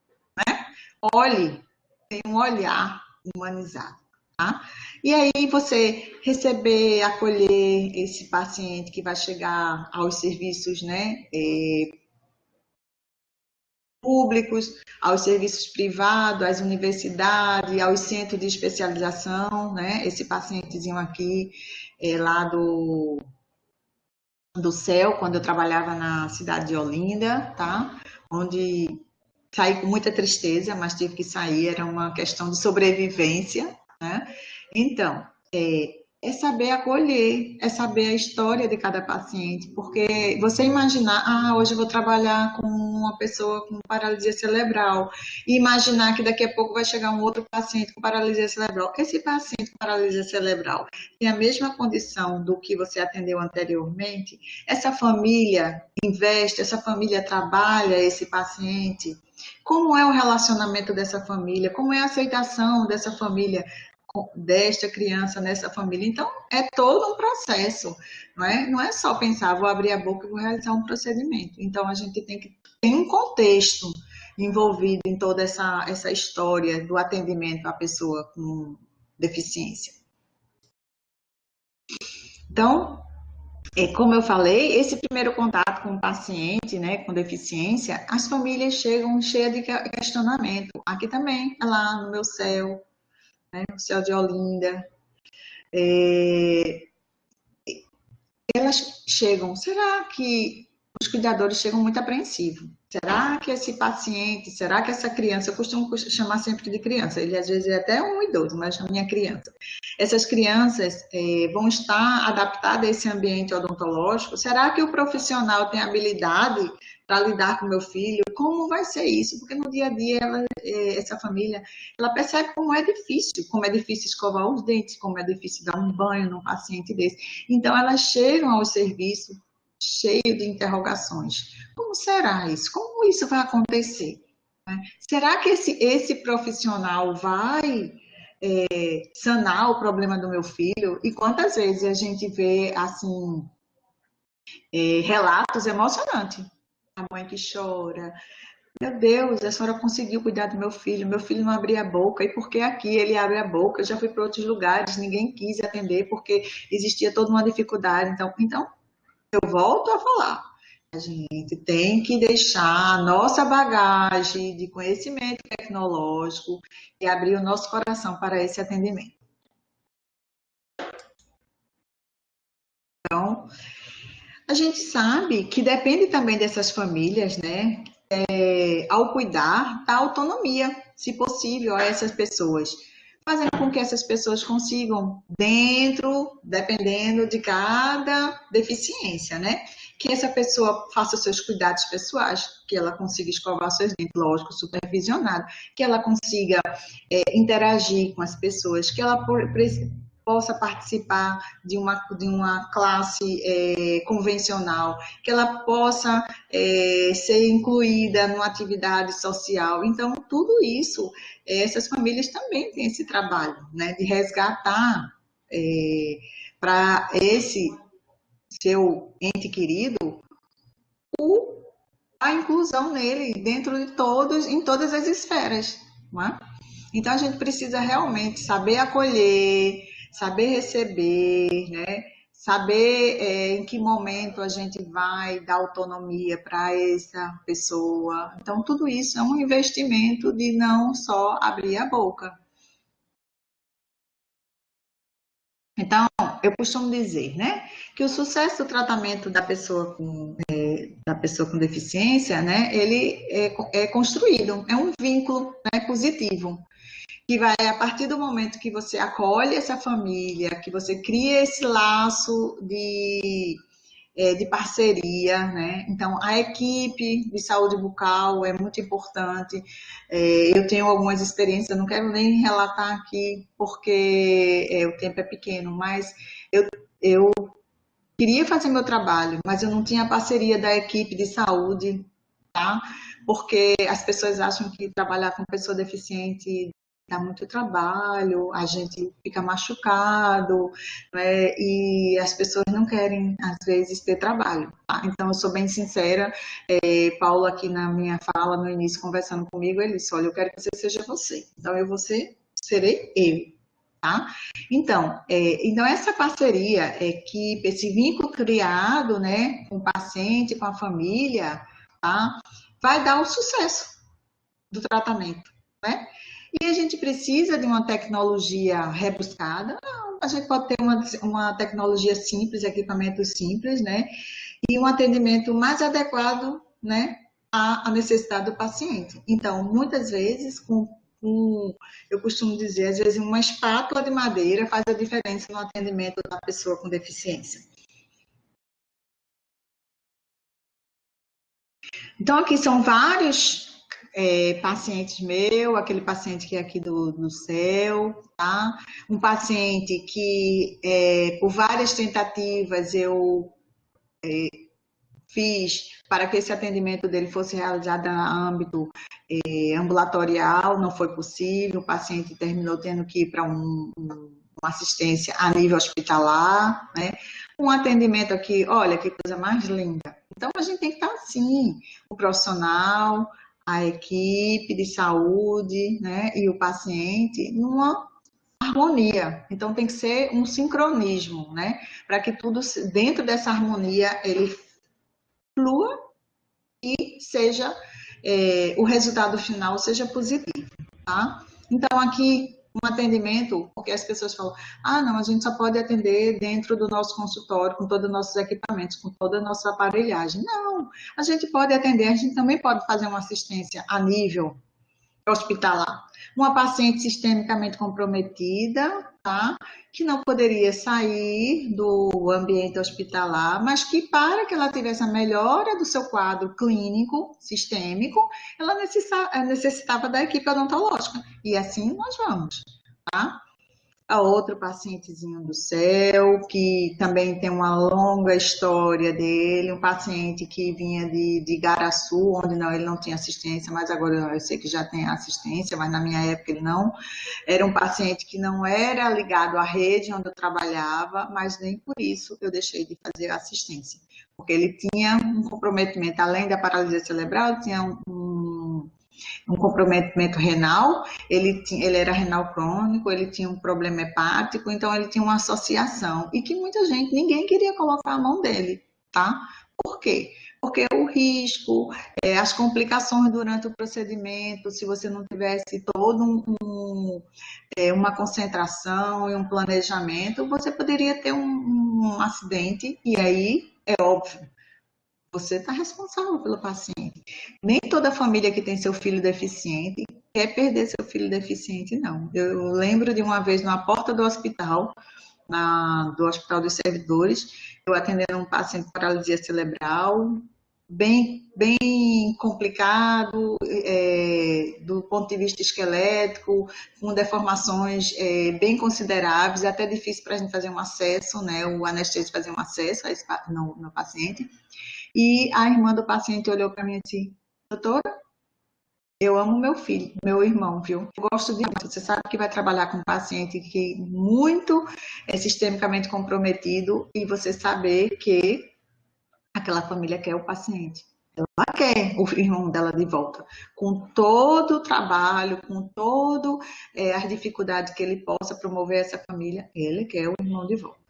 olhe, tenha um olhar humanizado. Tá? E aí você receber, acolher esse paciente que vai chegar aos serviços, né, públicos, aos serviços privados, às universidades, aos centros de especialização, né? Esse pacientezinho aqui lá do CEL, quando eu trabalhava na cidade de Olinda, tá? Onde saí com muita tristeza, mas tive que sair, era uma questão de sobrevivência, né? Então, saber acolher, é saber a história de cada paciente, porque você imaginar, hoje eu vou trabalhar com uma pessoa com paralisia cerebral, e imaginar que daqui a pouco vai chegar um outro paciente com paralisia cerebral. Esse paciente com paralisia cerebral tem a mesma condição do que você atendeu anteriormente? Essa família investe, essa família trabalha esse paciente? Como é o relacionamento dessa família? Como é a aceitação dessa família, desta criança nessa família? Então, é todo um processo, não é? Não é só pensar, vou abrir a boca e vou realizar um procedimento. Então, a gente tem que ter um contexto envolvido em toda essa história do atendimento à pessoa com deficiência. Então, como eu falei, esse primeiro contato com o paciente, né, com deficiência, as famílias chegam cheias de questionamento. Aqui também, lá no meu CEL, né, no CEL de Olinda. elas chegam, será que os cuidadores chegam muito apreensivos? Será que esse paciente, será que essa criança, eu costumo chamar sempre de criança, ele às vezes é até um idoso, mas a minha criança. Essas crianças vão estar adaptadas a esse ambiente odontológico? Será que o profissional tem habilidade para lidar com meu filho? Como vai ser isso? Porque no dia a dia, essa família, ela percebe como é difícil escovar os dentes, como é difícil dar um banho num paciente desse. Então, elas chegam ao serviço cheio de interrogações. Como será isso? Como isso vai acontecer? Será que esse profissional vai sanar o problema do meu filho? E quantas vezes a gente vê, assim, relatos emocionantes. A mãe que chora. Meu Deus, a senhora conseguiu cuidar do meu filho não abria a boca, e por que aqui ele abre a boca? Eu já fui para outros lugares, ninguém quis atender porque existia toda uma dificuldade. Então eu volto a falar, a gente tem que deixar a nossa bagagem de conhecimento tecnológico e abrir o nosso coração para esse atendimento. Então, a gente sabe que depende também dessas famílias, né? Ao cuidar, da autonomia, se possível, a essas pessoas. Fazendo com que essas pessoas consigam, dependendo de cada deficiência, né? Que essa pessoa faça os seus cuidados pessoais, que ela consiga escovar seus dentes, lógico, supervisionado, que ela consiga interagir com as pessoas, que ela possa participar de uma classe convencional, que ela possa ser incluída numa atividade social. Então, tudo isso, essas famílias também têm esse trabalho, né, de resgatar para esse seu ente querido a inclusão nele dentro de em todas as esferas, não é? Então, a gente precisa realmente saber acolher, saber receber, né? Saber em que momento a gente vai dar autonomia para essa pessoa. Então, tudo isso é um investimento de não só abrir a boca. Então, eu costumo dizer, né, que o sucesso do tratamento da pessoa com deficiência, né, ele é construído, é um vínculo, né, positivo, que vai, a partir do momento que você acolhe essa família, que você cria esse laço de parceria, né? Então, a equipe de saúde bucal é muito importante. Eu tenho algumas experiências, eu não quero nem relatar aqui, porque o tempo é pequeno, mas eu queria fazer meu trabalho, mas eu não tinha a parceria da equipe de saúde, tá? Porque as pessoas acham que trabalhar com pessoa deficiente dá muito trabalho, a gente fica machucado, né? E as pessoas não querem, às vezes, ter trabalho. Tá? Então, eu sou bem sincera. Paulo, aqui na minha fala, no início, conversando comigo, ele disse, olha, eu quero que você seja você. Então, serei eu. Tá? Então, essa parceria, equipe, esse vínculo criado, né, com o paciente, com a família, tá? Vai dar o sucesso do tratamento, né? E a gente precisa de uma tecnologia rebuscada. Não, a gente pode ter uma tecnologia simples, equipamentos simples, né? E um atendimento mais adequado, né, à necessidade do paciente. Então, muitas vezes, eu costumo dizer, às vezes uma espátula de madeira faz a diferença no atendimento da pessoa com deficiência. Então, aqui são vários pacientes meus, aquele paciente que é aqui do céu, tá? Um paciente que, por várias tentativas, eu fiz para que esse atendimento dele fosse realizado no âmbito ambulatorial, não foi possível, o paciente terminou tendo que ir para uma assistência a nível hospitalar, né? Um atendimento aqui, olha que coisa mais linda. Então, a gente tem que estar assim, o profissional, a equipe de saúde, né, e o paciente, numa harmonia. Então, tem que ser um sincronismo, né, para que tudo, dentro dessa harmonia, ele flua e seja, o resultado final seja positivo, tá? Então, aqui, um atendimento, porque as pessoas falam, ah, não, a gente só pode atender dentro do nosso consultório, com todos os nossos equipamentos, com toda a nossa aparelhagem. Não, a gente pode atender, a gente também pode fazer uma assistência a nível hospitalar. Uma paciente sistemicamente comprometida, tá? Que não poderia sair do ambiente hospitalar, mas que para que ela tivesse a melhora do seu quadro clínico, sistêmico, ela necessitava da equipe odontológica. E assim nós vamos, tá? A outro pacientezinho do céu, que também tem uma longa história dele, um paciente que vinha de Igaraçu, onde não, ele não tinha assistência, mas agora eu sei que já tem assistência, mas na minha época ele não. Era um paciente que não era ligado à rede onde eu trabalhava, mas nem por isso eu deixei de fazer assistência, porque ele tinha um comprometimento, além da paralisia cerebral, ele tinha um comprometimento renal, ele era renal crônico, ele tinha um problema hepático, então ele tinha uma associação, e que muita gente, ninguém queria colocar a mão dele, tá? Por quê? Porque o risco, as complicações durante o procedimento, se você não tivesse todo uma concentração e um planejamento, você poderia ter um acidente, e aí, é óbvio, você está responsável pelo paciente. Nem toda família que tem seu filho deficiente quer perder seu filho deficiente, não. Eu lembro de uma vez na porta do hospital, do Hospital dos Servidores, eu atendendo um paciente com paralisia cerebral, bem complicado, do ponto de vista esquelético, com deformações bem consideráveis, até difícil para a gente fazer um acesso, né, o anestesista fazer um acesso no paciente. E a irmã do paciente olhou para mim assim, doutora, eu amo meu filho, meu irmão, viu? Eu gosto de muito. Você sabe que vai trabalhar com um paciente que muito é sistemicamente comprometido e você saber que aquela família quer o paciente. Ela quer o irmão dela de volta, com todo o trabalho, com todo as dificuldades que ele possa promover essa família, ele quer o irmão de volta.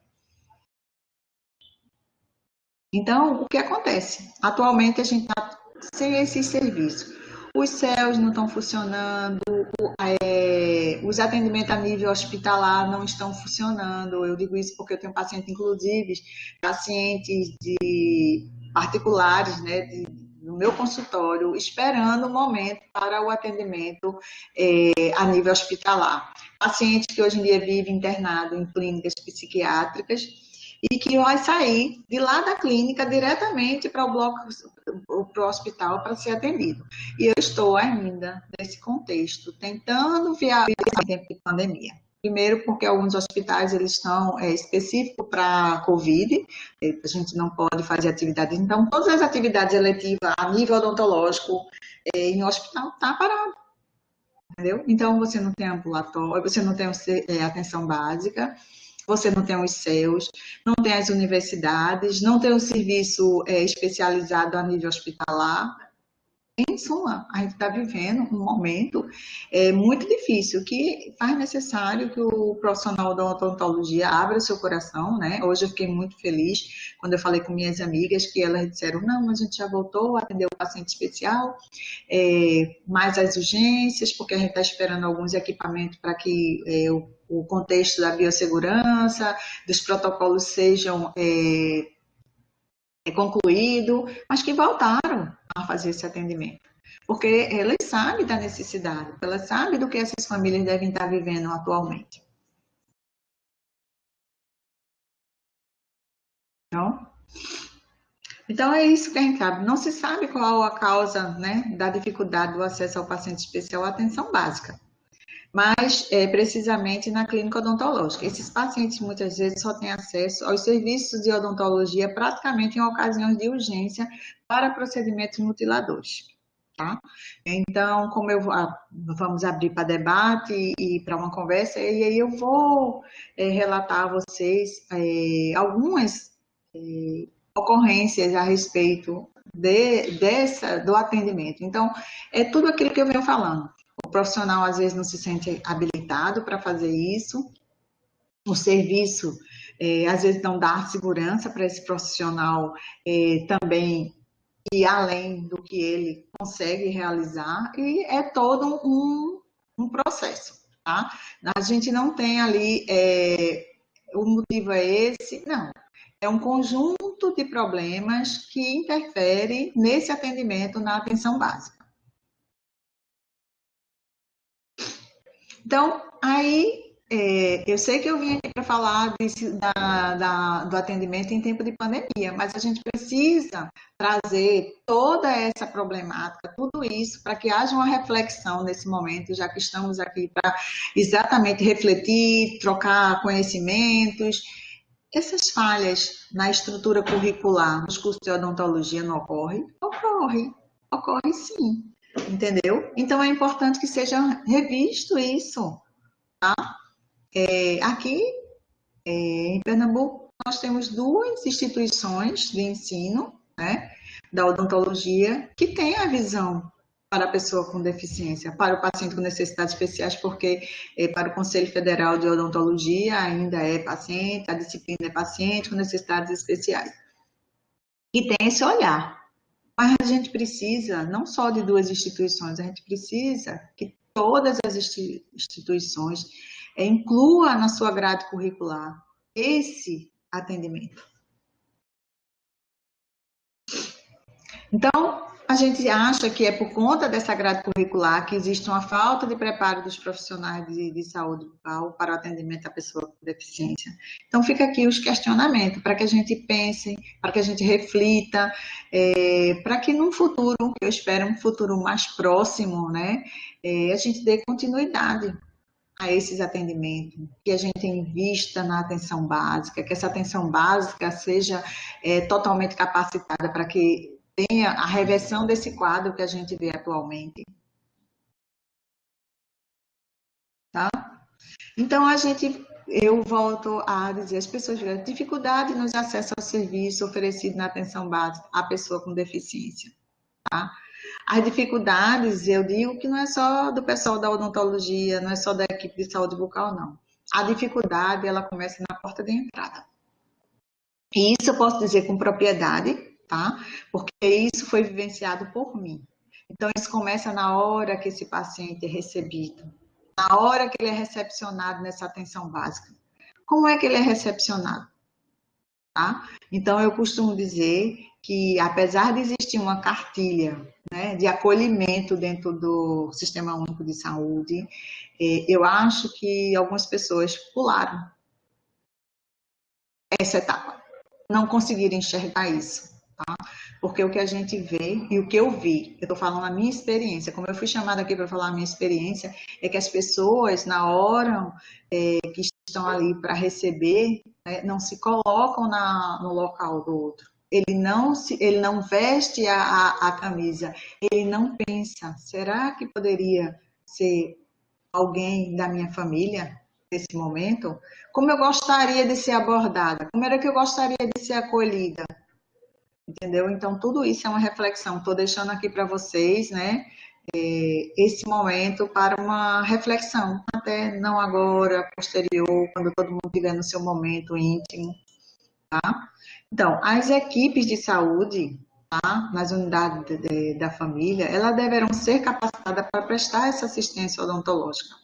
Então, o que acontece? Atualmente a gente está sem esses serviços. Os céus não estão funcionando, os atendimentos a nível hospitalar não estão funcionando. Eu digo isso porque eu tenho pacientes, inclusive, pacientes particulares, né, no meu consultório, esperando o momento para o atendimento a nível hospitalar. Pacientes que hoje em dia vivem internado em clínicas psiquiátricas, e que vai sair de lá da clínica diretamente para o hospital para ser atendido. E eu estou ainda, nesse contexto, tentando viabilizar em tempo de pandemia. Primeiro, porque alguns hospitais eles estão específicos para Covid, a gente não pode fazer atividades. Então, todas as atividades eletivas a nível odontológico em hospital está parado. Entendeu? Então, você não tem ambulatório, você não tem atenção básica, você não tem os CEUs, não tem as universidades, não tem o serviço especializado a nível hospitalar. Em suma, a gente está vivendo um momento muito difícil, que faz necessário que o profissional da odontologia abra seu coração, né? Hoje eu fiquei muito feliz quando eu falei com minhas amigas que elas disseram, não, a gente já voltou a atender o paciente especial, mais as urgências, porque a gente está esperando alguns equipamentos para que o contexto da biossegurança, dos protocolos sejam concluído, mas que voltaram a fazer esse atendimento. Porque elas sabem da necessidade, elas sabem do que essas famílias devem estar vivendo atualmente. Então é isso que a gente sabe. Não se sabe qual a causa, né, da dificuldade do acesso ao paciente especial à atenção básica, mas precisamente na clínica odontológica. Esses pacientes muitas vezes só têm acesso aos serviços de odontologia praticamente em ocasiões de urgência para procedimentos mutiladores. Tá? Então, como vamos abrir para debate e para uma conversa, e aí eu vou relatar a vocês algumas ocorrências a respeito do atendimento. Então, é tudo aquilo que eu venho falando. O profissional, às vezes, não se sente habilitado para fazer isso. O serviço, às vezes, não dá segurança para esse profissional também ir além do que ele consegue realizar. E é todo um processo, tá? A gente não tem ali, o motivo é esse, não. É um conjunto de problemas que interfere nesse atendimento na atenção básica. Então, aí, eu sei que eu vim aqui para falar do atendimento em tempo de pandemia, mas a gente precisa trazer toda essa problemática, tudo isso, para que haja uma reflexão nesse momento, já que estamos aqui para exatamente refletir, trocar conhecimentos. Essas falhas na estrutura curricular nos cursos de odontologia não ocorrem? Ocorre sim, entendeu? Então é importante que seja revisto isso. Aqui em Pernambuco nós temos duas instituições de ensino, né, da odontologia que têm a visão para a pessoa com deficiência, para o paciente com necessidades especiais, porque para o Conselho Federal de Odontologia ainda é paciente, a disciplina é paciente com necessidades especiais. E tem esse olhar. Mas a gente precisa, não só de duas instituições, a gente precisa que todas as instituições inclua na sua grade curricular esse atendimento. Então, a gente acha que é por conta dessa grade curricular que existe uma falta de preparo dos profissionais de saúde bucal para o atendimento à pessoa com deficiência. Então, fica aqui os questionamentos, para que a gente pense, para que a gente reflita, para que num futuro, que eu espero um futuro mais próximo, né, a gente dê continuidade a esses atendimentos, que a gente invista na atenção básica, que essa atenção básica seja totalmente capacitada para que tenha a reversão desse quadro que a gente vê atualmente. Tá? Então, eu volto a dizer, as pessoas tiveram dificuldade no acesso ao serviço oferecido na atenção básica à pessoa com deficiência. Tá? As dificuldades, eu digo que não é só do pessoal da odontologia, não é só da equipe de saúde bucal, não. A dificuldade, ela começa na porta de entrada. E isso eu posso dizer com propriedade, tá? Porque isso foi vivenciado por mim. Então, isso começa na hora que esse paciente é recebido, na hora que ele é recepcionado nessa atenção básica. Como é que ele é recepcionado? Tá? Então, eu costumo dizer que, apesar de existir uma cartilha, né, de acolhimento dentro do Sistema Único de Saúde, eu acho que algumas pessoas pularam essa etapa, não conseguiram enxergar isso. Tá? Porque o que a gente vê e o que eu vi, eu estou falando a minha experiência, como eu fui chamada aqui para falar a minha experiência, é que as pessoas, na hora que estão ali para receber, não se colocam no local do outro. Ele não veste a camisa, ele não pensa, será que poderia ser alguém da minha família nesse momento? Como eu gostaria de ser abordada? Como era que eu gostaria de ser acolhida? Entendeu? Então, tudo isso é uma reflexão. Estou deixando aqui para vocês, né, esse momento para uma reflexão, até não agora, posterior, quando todo mundo estiver no seu momento íntimo, tá? Então, as equipes de saúde, tá, nas unidades da família, elas deverão ser capacitadas para prestar essa assistência odontológica.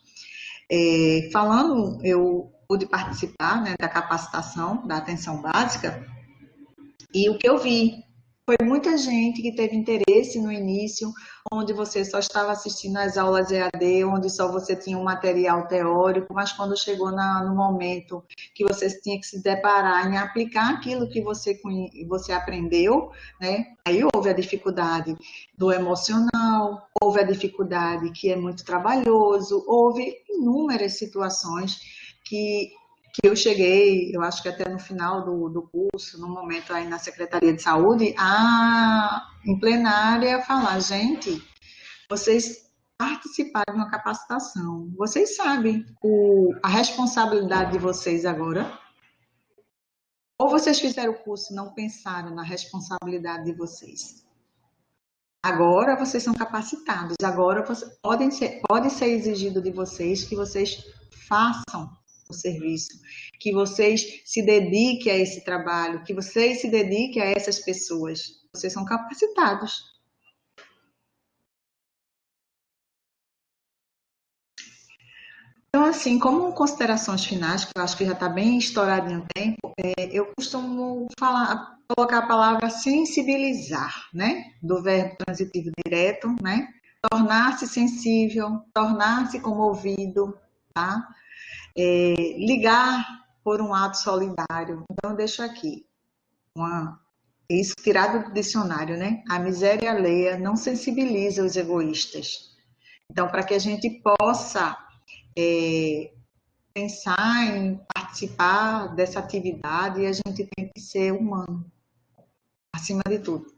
Falando, eu pude participar, né, da capacitação da atenção básica, e o que eu vi foi muita gente que teve interesse no início, onde você só estava assistindo as aulas EAD, onde só você tinha um material teórico, mas quando chegou no momento que você tinha que se deparar em aplicar aquilo que você aprendeu, né? Aí houve a dificuldade do emocional, houve a dificuldade que é muito trabalhoso, houve inúmeras situações que eu cheguei, eu acho que até no final do curso, no momento aí na Secretaria de Saúde, em plenária falar, gente, vocês participaram de uma capacitação, vocês sabem a responsabilidade de vocês agora? Ou vocês fizeram o curso e não pensaram na responsabilidade de vocês? Agora vocês são capacitados, agora pode ser exigido de vocês que vocês façam o serviço, que vocês se dediquem a esse trabalho, que vocês se dediquem a essas pessoas. Vocês são capacitados. Então, assim, como considerações finais, que eu acho que já está bem estouradinho o tempo, eu costumo colocar a palavra sensibilizar, né? Do verbo transitivo direto, né? Tornar-se sensível, tornar-se comovido, tá? Ligar por um ato solidário. Então, eu deixo aqui isso tirado do dicionário, né? A miséria alheia não sensibiliza os egoístas. Então, para que a gente possa pensar em participar dessa atividade, a gente tem que ser humano, acima de tudo.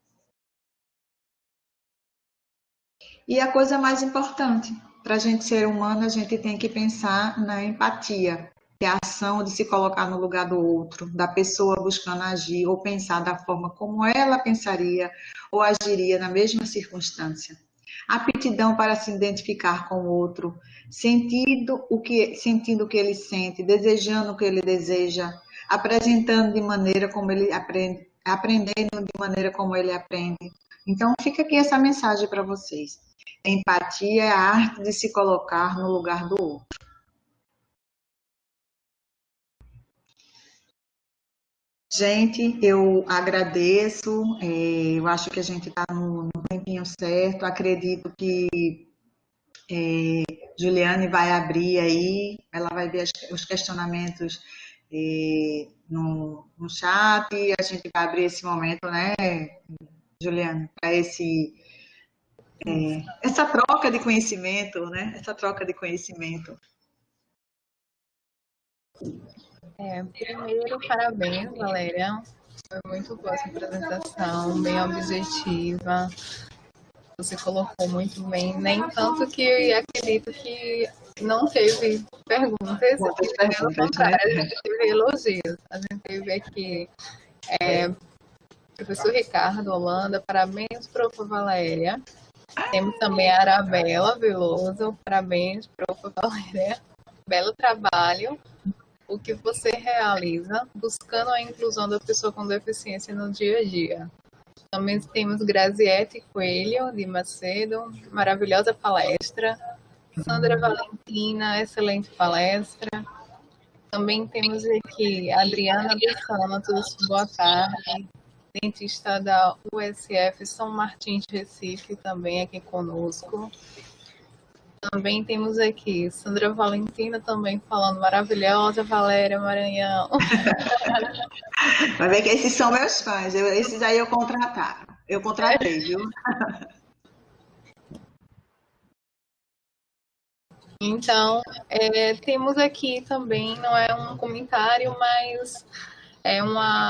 E a coisa mais importante, para a gente ser humano, a gente tem que pensar na empatia, que é a ação de se colocar no lugar do outro, da pessoa buscando agir ou pensar da forma como ela pensaria ou agiria na mesma circunstância. Aptidão para se identificar com o outro, sentindo o que ele sente, desejando o que ele deseja, apresentando de maneira como ele aprende, aprendendo de maneira como ele aprende. Então, fica aqui essa mensagem para vocês. Empatia é a arte de se colocar no lugar do outro. Gente, eu agradeço, eu acho que a gente está no tempinho certo, acredito que Juliane vai abrir aí, ela vai ver os questionamentos no chat, e a gente vai abrir esse momento, né, Juliane, para essa troca de conhecimento, né, essa troca de conhecimento. Primeiro, parabéns, Valéria. Foi muito boa essa apresentação, bem objetiva. Você colocou muito bem, nem tanto que acredito que não teve perguntas, pelo contrário, a gente teve elogios. A gente teve aqui professor Ricardo Holanda, parabéns, prof. Valéria. Temos também a Arabella Veloso, parabéns, prof. Valéria. Belo trabalho. O que você realiza buscando a inclusão da pessoa com deficiência no dia a dia. Também temos Graziete Coelho, de Macedo, maravilhosa palestra. Sandra Valentina, excelente palestra. Também temos aqui a Adriana dos Santos, boa tarde. Dentista da USF São Martins de Recife, também aqui conosco. Também temos aqui Sandra Valentina também falando maravilhosa, Valéria Maranhão. Vai ver que esses são meus fãs, esses aí eu contratei, viu? Então, temos aqui também, não é um comentário, mas é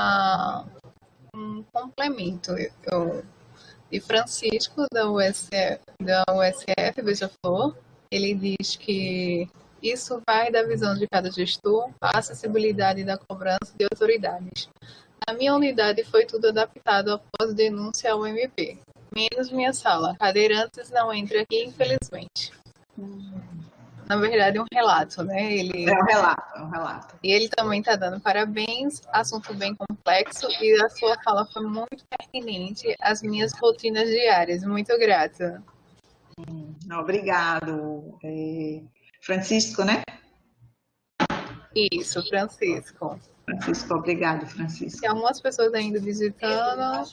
um complemento. De Francisco, da USF Beija-Flor, ele diz que isso vai da visão de cada gestor, a acessibilidade da cobrança de autoridades. Na minha unidade foi tudo adaptado após denúncia ao MP, menos minha sala. Cadeirantes não entram aqui, infelizmente. Na verdade, é um relato, né? É um relato. E ele também está dando parabéns, assunto bem complexo, e a sua fala foi muito pertinente às minhas rotinas diárias. Muito grata. Obrigado. Francisco, né? Isso, Francisco. Francisco, obrigado, Francisco. Tem algumas pessoas ainda visitando.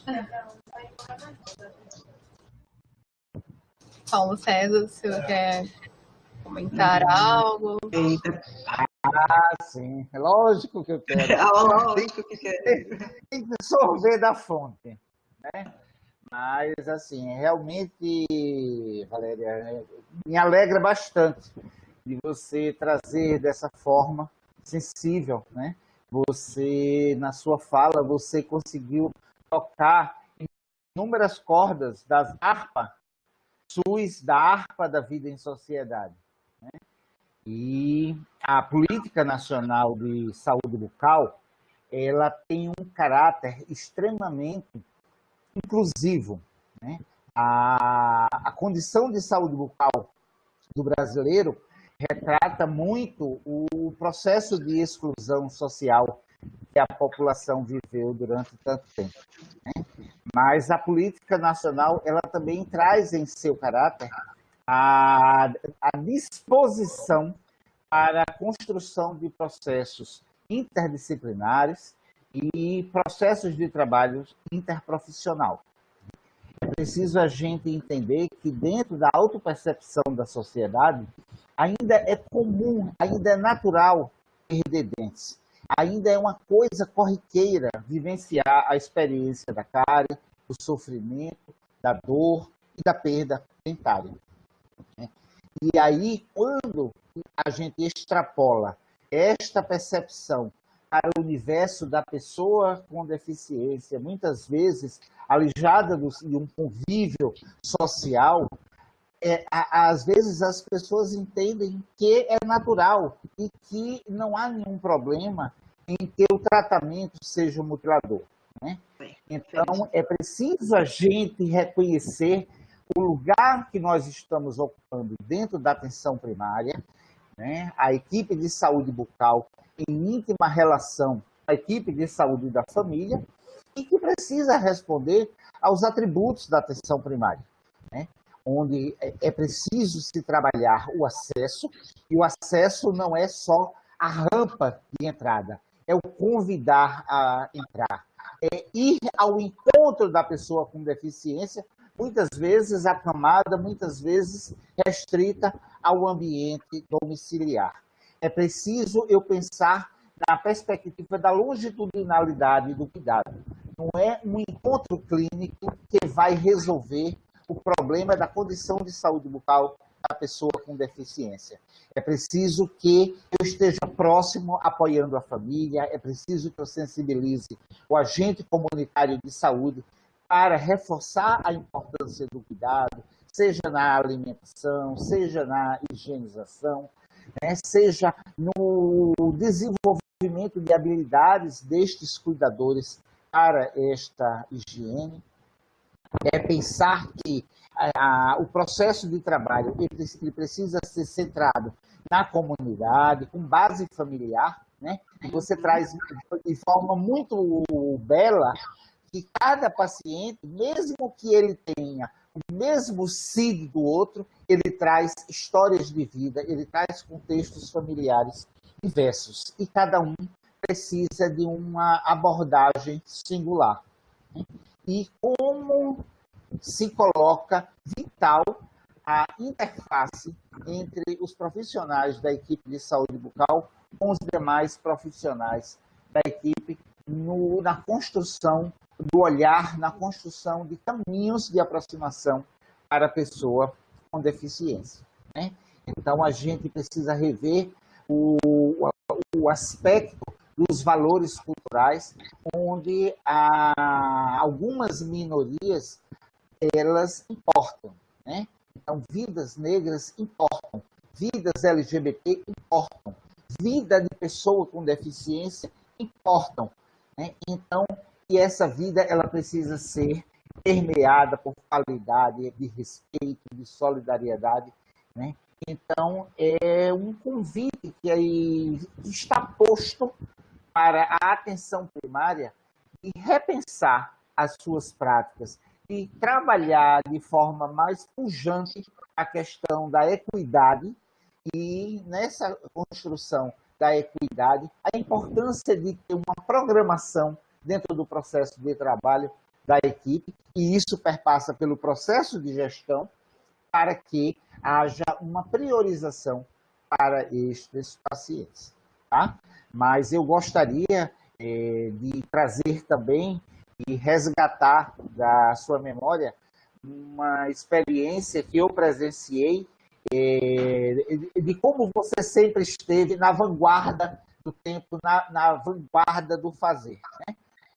Paulo César, se você quer comentar algo. Eita. Sim, é lógico que eu quero. Lógico que quero. Tem que sorver da fonte, né? Mas, assim, realmente, Valéria, me alegra bastante de você trazer dessa forma sensível, né? Você, na sua fala, você conseguiu tocar inúmeras cordas das harpas, da harpa da vida em sociedade, né? E a Política Nacional de Saúde Bucal, ela tem um caráter extremamente inclusivo, né? A condição de saúde bucal do brasileiro retrata muito o processo de exclusão social que a população viveu durante tanto tempo, né? Mas a política nacional, ela também traz em seu caráter a disposição para a construção de processos interdisciplinares e processos de trabalho interprofissional. É preciso a gente entender que dentro da autopercepção da sociedade ainda é comum, ainda é natural perder dentes. Ainda é uma coisa corriqueira vivenciar a experiência da cárie, do sofrimento, da dor e da perda dentária. E aí, quando a gente extrapola esta percepção para o universo da pessoa com deficiência, muitas vezes alijada de um convívio social, às vezes as pessoas entendem que é natural e que não há nenhum problema em que o tratamento seja mutilador, né? Então, é preciso a gente reconhecer o lugar que nós estamos ocupando dentro da atenção primária, né? A equipe de saúde bucal em íntima relação com a equipe de saúde da família e que precisa responder aos atributos da atenção primária, né? Onde é preciso se trabalhar o acesso, e o acesso não é só a rampa de entrada, é o convidar a entrar, é ir ao encontro da pessoa com deficiência, muitas vezes acamada, muitas vezes restrita ao ambiente domiciliar. É preciso eu pensar na perspectiva da longitudinalidade do cuidado. Não é um encontro clínico que vai resolver o problema da condição de saúde bucal da pessoa com deficiência. É preciso que eu esteja próximo, apoiando a família, é preciso que eu sensibilize o agente comunitário de saúde para reforçar a importância do cuidado, seja na alimentação, seja na higienização, né, seja no desenvolvimento de habilidades destes cuidadores para esta higiene. É pensar que o processo de trabalho ele precisa ser centrado na comunidade, com base familiar, né? E você traz de forma muito bela que cada paciente, mesmo que ele tenha o mesmo CID do outro, ele traz histórias de vida, ele traz contextos familiares diversos, e cada um precisa de uma abordagem singular. E como se coloca vital a interface entre os profissionais da equipe de saúde bucal com os demais profissionais da equipe na construção do olhar, na construção de caminhos de aproximação para a pessoa com deficiência, né? Então, a gente precisa rever o aspecto dos valores culturais, onde algumas minorias elas importam, né? Então, vidas negras importam, vidas LGBT importam, vida de pessoa com deficiência importam, né? Então, e essa vida ela precisa ser permeada por qualidade, de respeito, de solidariedade, né? Então, é um convite que aí está posto para a atenção primária e repensar as suas práticas e trabalhar de forma mais pujante a questão da equidade e, nessa construção da equidade, a importância de ter uma programação dentro do processo de trabalho da equipe, e isso perpassa pelo processo de gestão para que haja uma priorização para estes pacientes, tá? Mas eu gostaria de trazer também e resgatar da sua memória uma experiência que eu presenciei de como você sempre esteve na vanguarda do tempo, na vanguarda do fazer, né?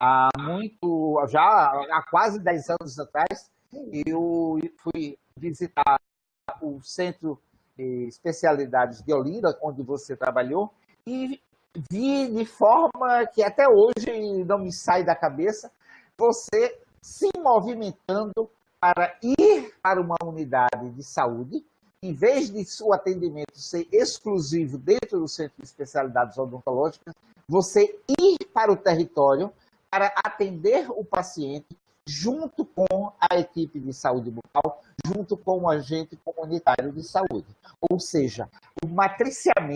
Há quase 10 anos atrás, eu fui visitar o Centro de Especialidades de Olinda, onde você trabalhou, e vi de forma que até hoje não me sai da cabeça, você se movimentando para ir para uma unidade de saúde, em vez de seu atendimento ser exclusivo dentro do Centro de Especialidades Odontológicas, você ir para o território para atender o paciente junto com a equipe de saúde bucal, junto com o agente comunitário de saúde. Ou seja, o matriciamento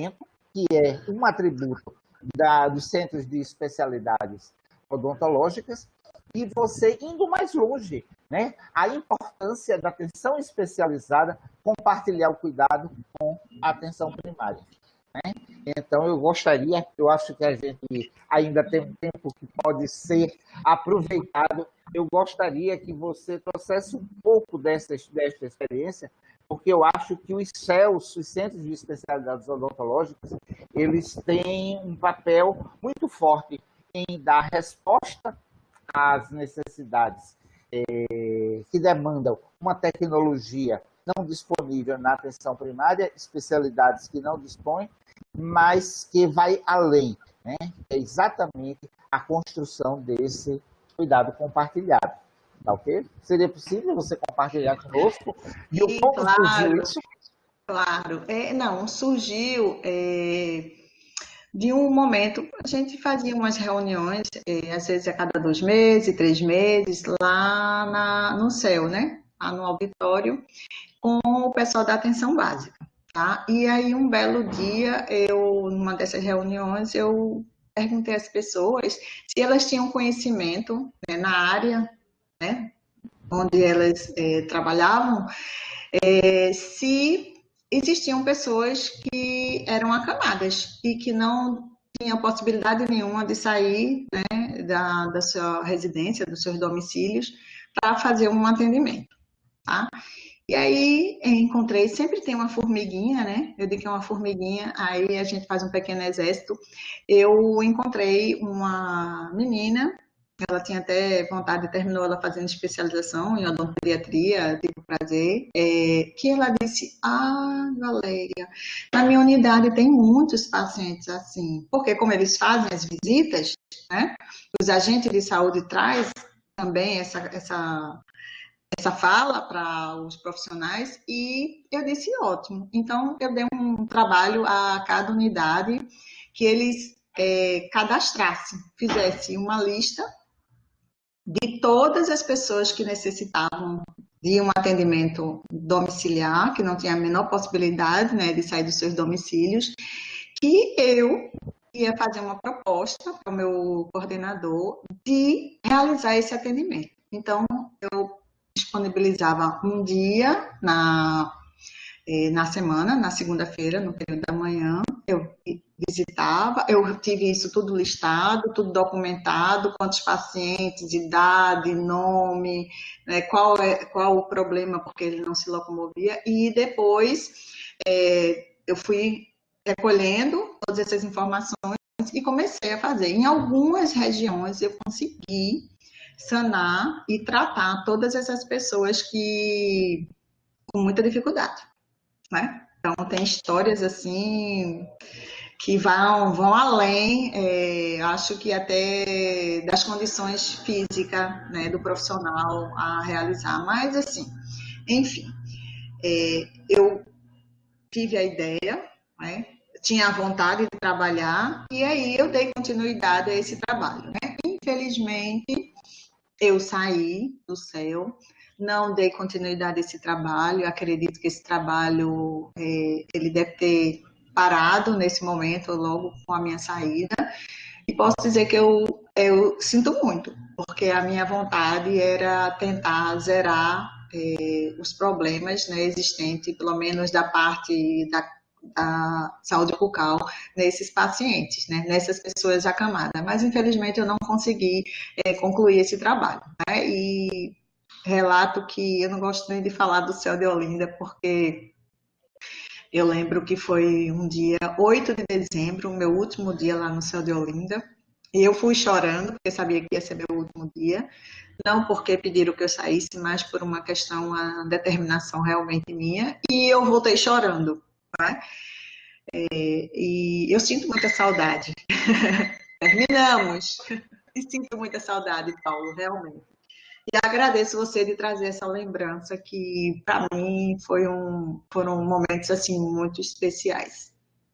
que é um atributo dos centros de especialidades odontológicas, e você indo mais longe, né? A importância da atenção especializada, compartilhar o cuidado com a atenção primária, né? Então, eu acho que a gente ainda tem um tempo que pode ser aproveitado. Eu gostaria que você trouxesse um pouco desta experiência, porque eu acho que os CELs, os Centros de Especialidades Odontológicas, eles têm um papel muito forte em dar resposta às necessidades que demandam uma tecnologia não disponível na atenção primária, especialidades que não dispõem, mas que vai além, né? É exatamente a construção desse cuidado compartilhado. Tá ok? Seria possível você compartilhar conosco? E o como surgiu isso? Claro. Não, surgiu de um momento, a gente fazia umas reuniões, às vezes a cada 2 meses, 3 meses, lá no CEL, né? Lá no auditório, com o pessoal da atenção básica, tá? E aí, um belo dia, numa dessas reuniões, eu perguntei às pessoas se elas tinham conhecimento, né, na área, né, onde elas trabalhavam, se existiam pessoas que eram acamadas e que não tinham possibilidade nenhuma de sair, né, da sua residência, dos seus domicílios, para fazer um atendimento, tá? E aí encontrei, sempre tem uma formiguinha, né? Eu digo que é uma formiguinha, aí a gente faz um pequeno exército. Eu encontrei uma menina, ela tinha até vontade, terminou ela fazendo especialização em odontopediatria, tive o prazer, que ela disse, Valéria, na minha unidade tem muitos pacientes assim, porque como eles fazem as visitas, né? Os agentes de saúde traz também essa fala para os profissionais e eu disse ótimo. Então, eu dei um trabalho a cada unidade que eles cadastrassem, fizessem uma lista de todas as pessoas que necessitavam de um atendimento domiciliar, que não tinha a menor possibilidade, né, de sair dos seus domicílios, que eu ia fazer uma proposta para o meu coordenador de realizar esse atendimento. Então, eu disponibilizava um dia na semana, na segunda-feira, no período da manhã, eu visitava, eu tive isso tudo listado, tudo documentado, quantos pacientes, idade, nome, né, qual o problema porque ele não se locomovia, e depois eu fui recolhendo todas essas informações e comecei a fazer. Em algumas regiões eu consegui sanar e tratar todas essas pessoas que com muita dificuldade, né? Então tem histórias assim que vão além, acho que até das condições físicas, né, do profissional a realizar, mas assim, enfim, eu tive a ideia, né? Tinha a vontade de trabalhar e aí eu dei continuidade a esse trabalho, né? Infelizmente eu saí do CEL, não dei continuidade a esse trabalho, acredito que esse trabalho ele deve ter parado nesse momento, logo com a minha saída, e posso dizer que eu sinto muito, porque a minha vontade era tentar zerar os problemas, né, existentes, pelo menos da parte da saúde bucal nesses pacientes, né, nessas pessoas acamadas. Mas, infelizmente, eu não consegui concluir esse trabalho, né? E relato que eu não gosto nem de falar do CEL de Olinda, porque eu lembro que foi um dia 8 de dezembro, o meu último dia lá no CEL de Olinda, e eu fui chorando, porque sabia que ia ser meu último dia, não porque pediram que eu saísse, mas por uma questão, uma determinação realmente minha, e eu voltei chorando, né? E eu sinto muita saudade. Terminamos. E sinto muita saudade, Paulo, realmente. E agradeço você de trazer essa lembrança que, para mim, foram momentos assim muito especiais.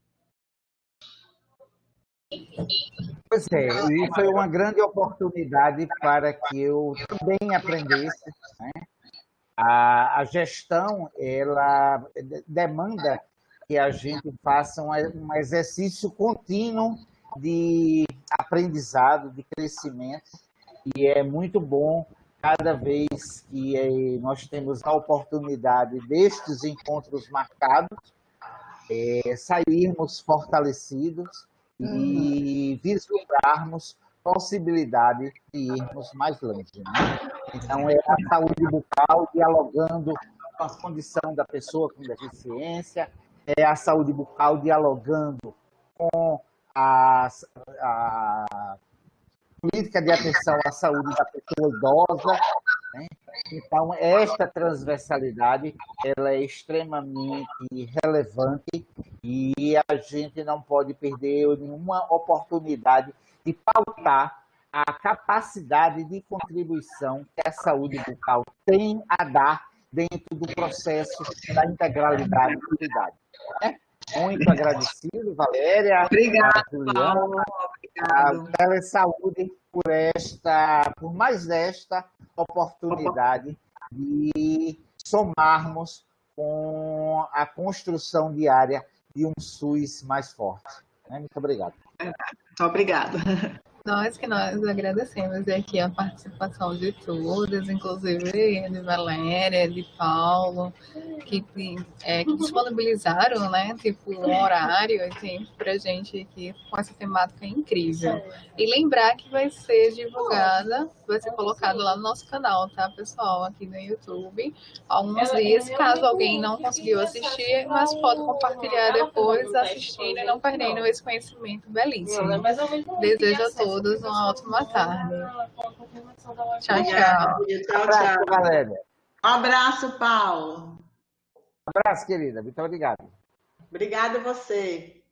Pois é, e foi uma grande oportunidade para que eu também aprendesse, né? A gestão, ela demanda que a gente faça um exercício contínuo de aprendizado, de crescimento, e é muito bom cada vez que nós temos a oportunidade destes encontros marcados, sairmos fortalecidos e vislumbrarmos possibilidade de irmos mais longe, né? Então, é a saúde bucal dialogando com a condição da pessoa com deficiência, é a saúde bucal dialogando com a política de atenção à saúde da pessoa idosa, né? Então, esta transversalidade ela é extremamente relevante e a gente não pode perder nenhuma oportunidade de pautar a capacidade de contribuição que a saúde bucal tem a dar dentro do processo da integralidade da unidade. Muito agradecido, Valéria, Obrigada, Juliana, Paulo. a Telesaúde por mais esta oportunidade de somarmos com a construção diária de um SUS mais forte. Muito obrigado. Muito obrigada. Nós agradecemos aqui a participação de todas, inclusive de Valéria, de Paulo, que disponibilizaram, né, tipo, um horário para a gente aqui com essa temática incrível. E lembrar que vai ser divulgada, vai ser colocado lá no nosso canal, tá, pessoal, aqui no YouTube, há uns dias, caso alguém não conseguiu assistir, mas pode compartilhar depois, assistindo e não perdendo esse conhecimento belíssimo. Desejo a todos uma ótima tarde. Tchau, tchau. Tchau, Valéria. Um abraço, Paulo. Um abraço, querida. Muito obrigado. Obrigada a você.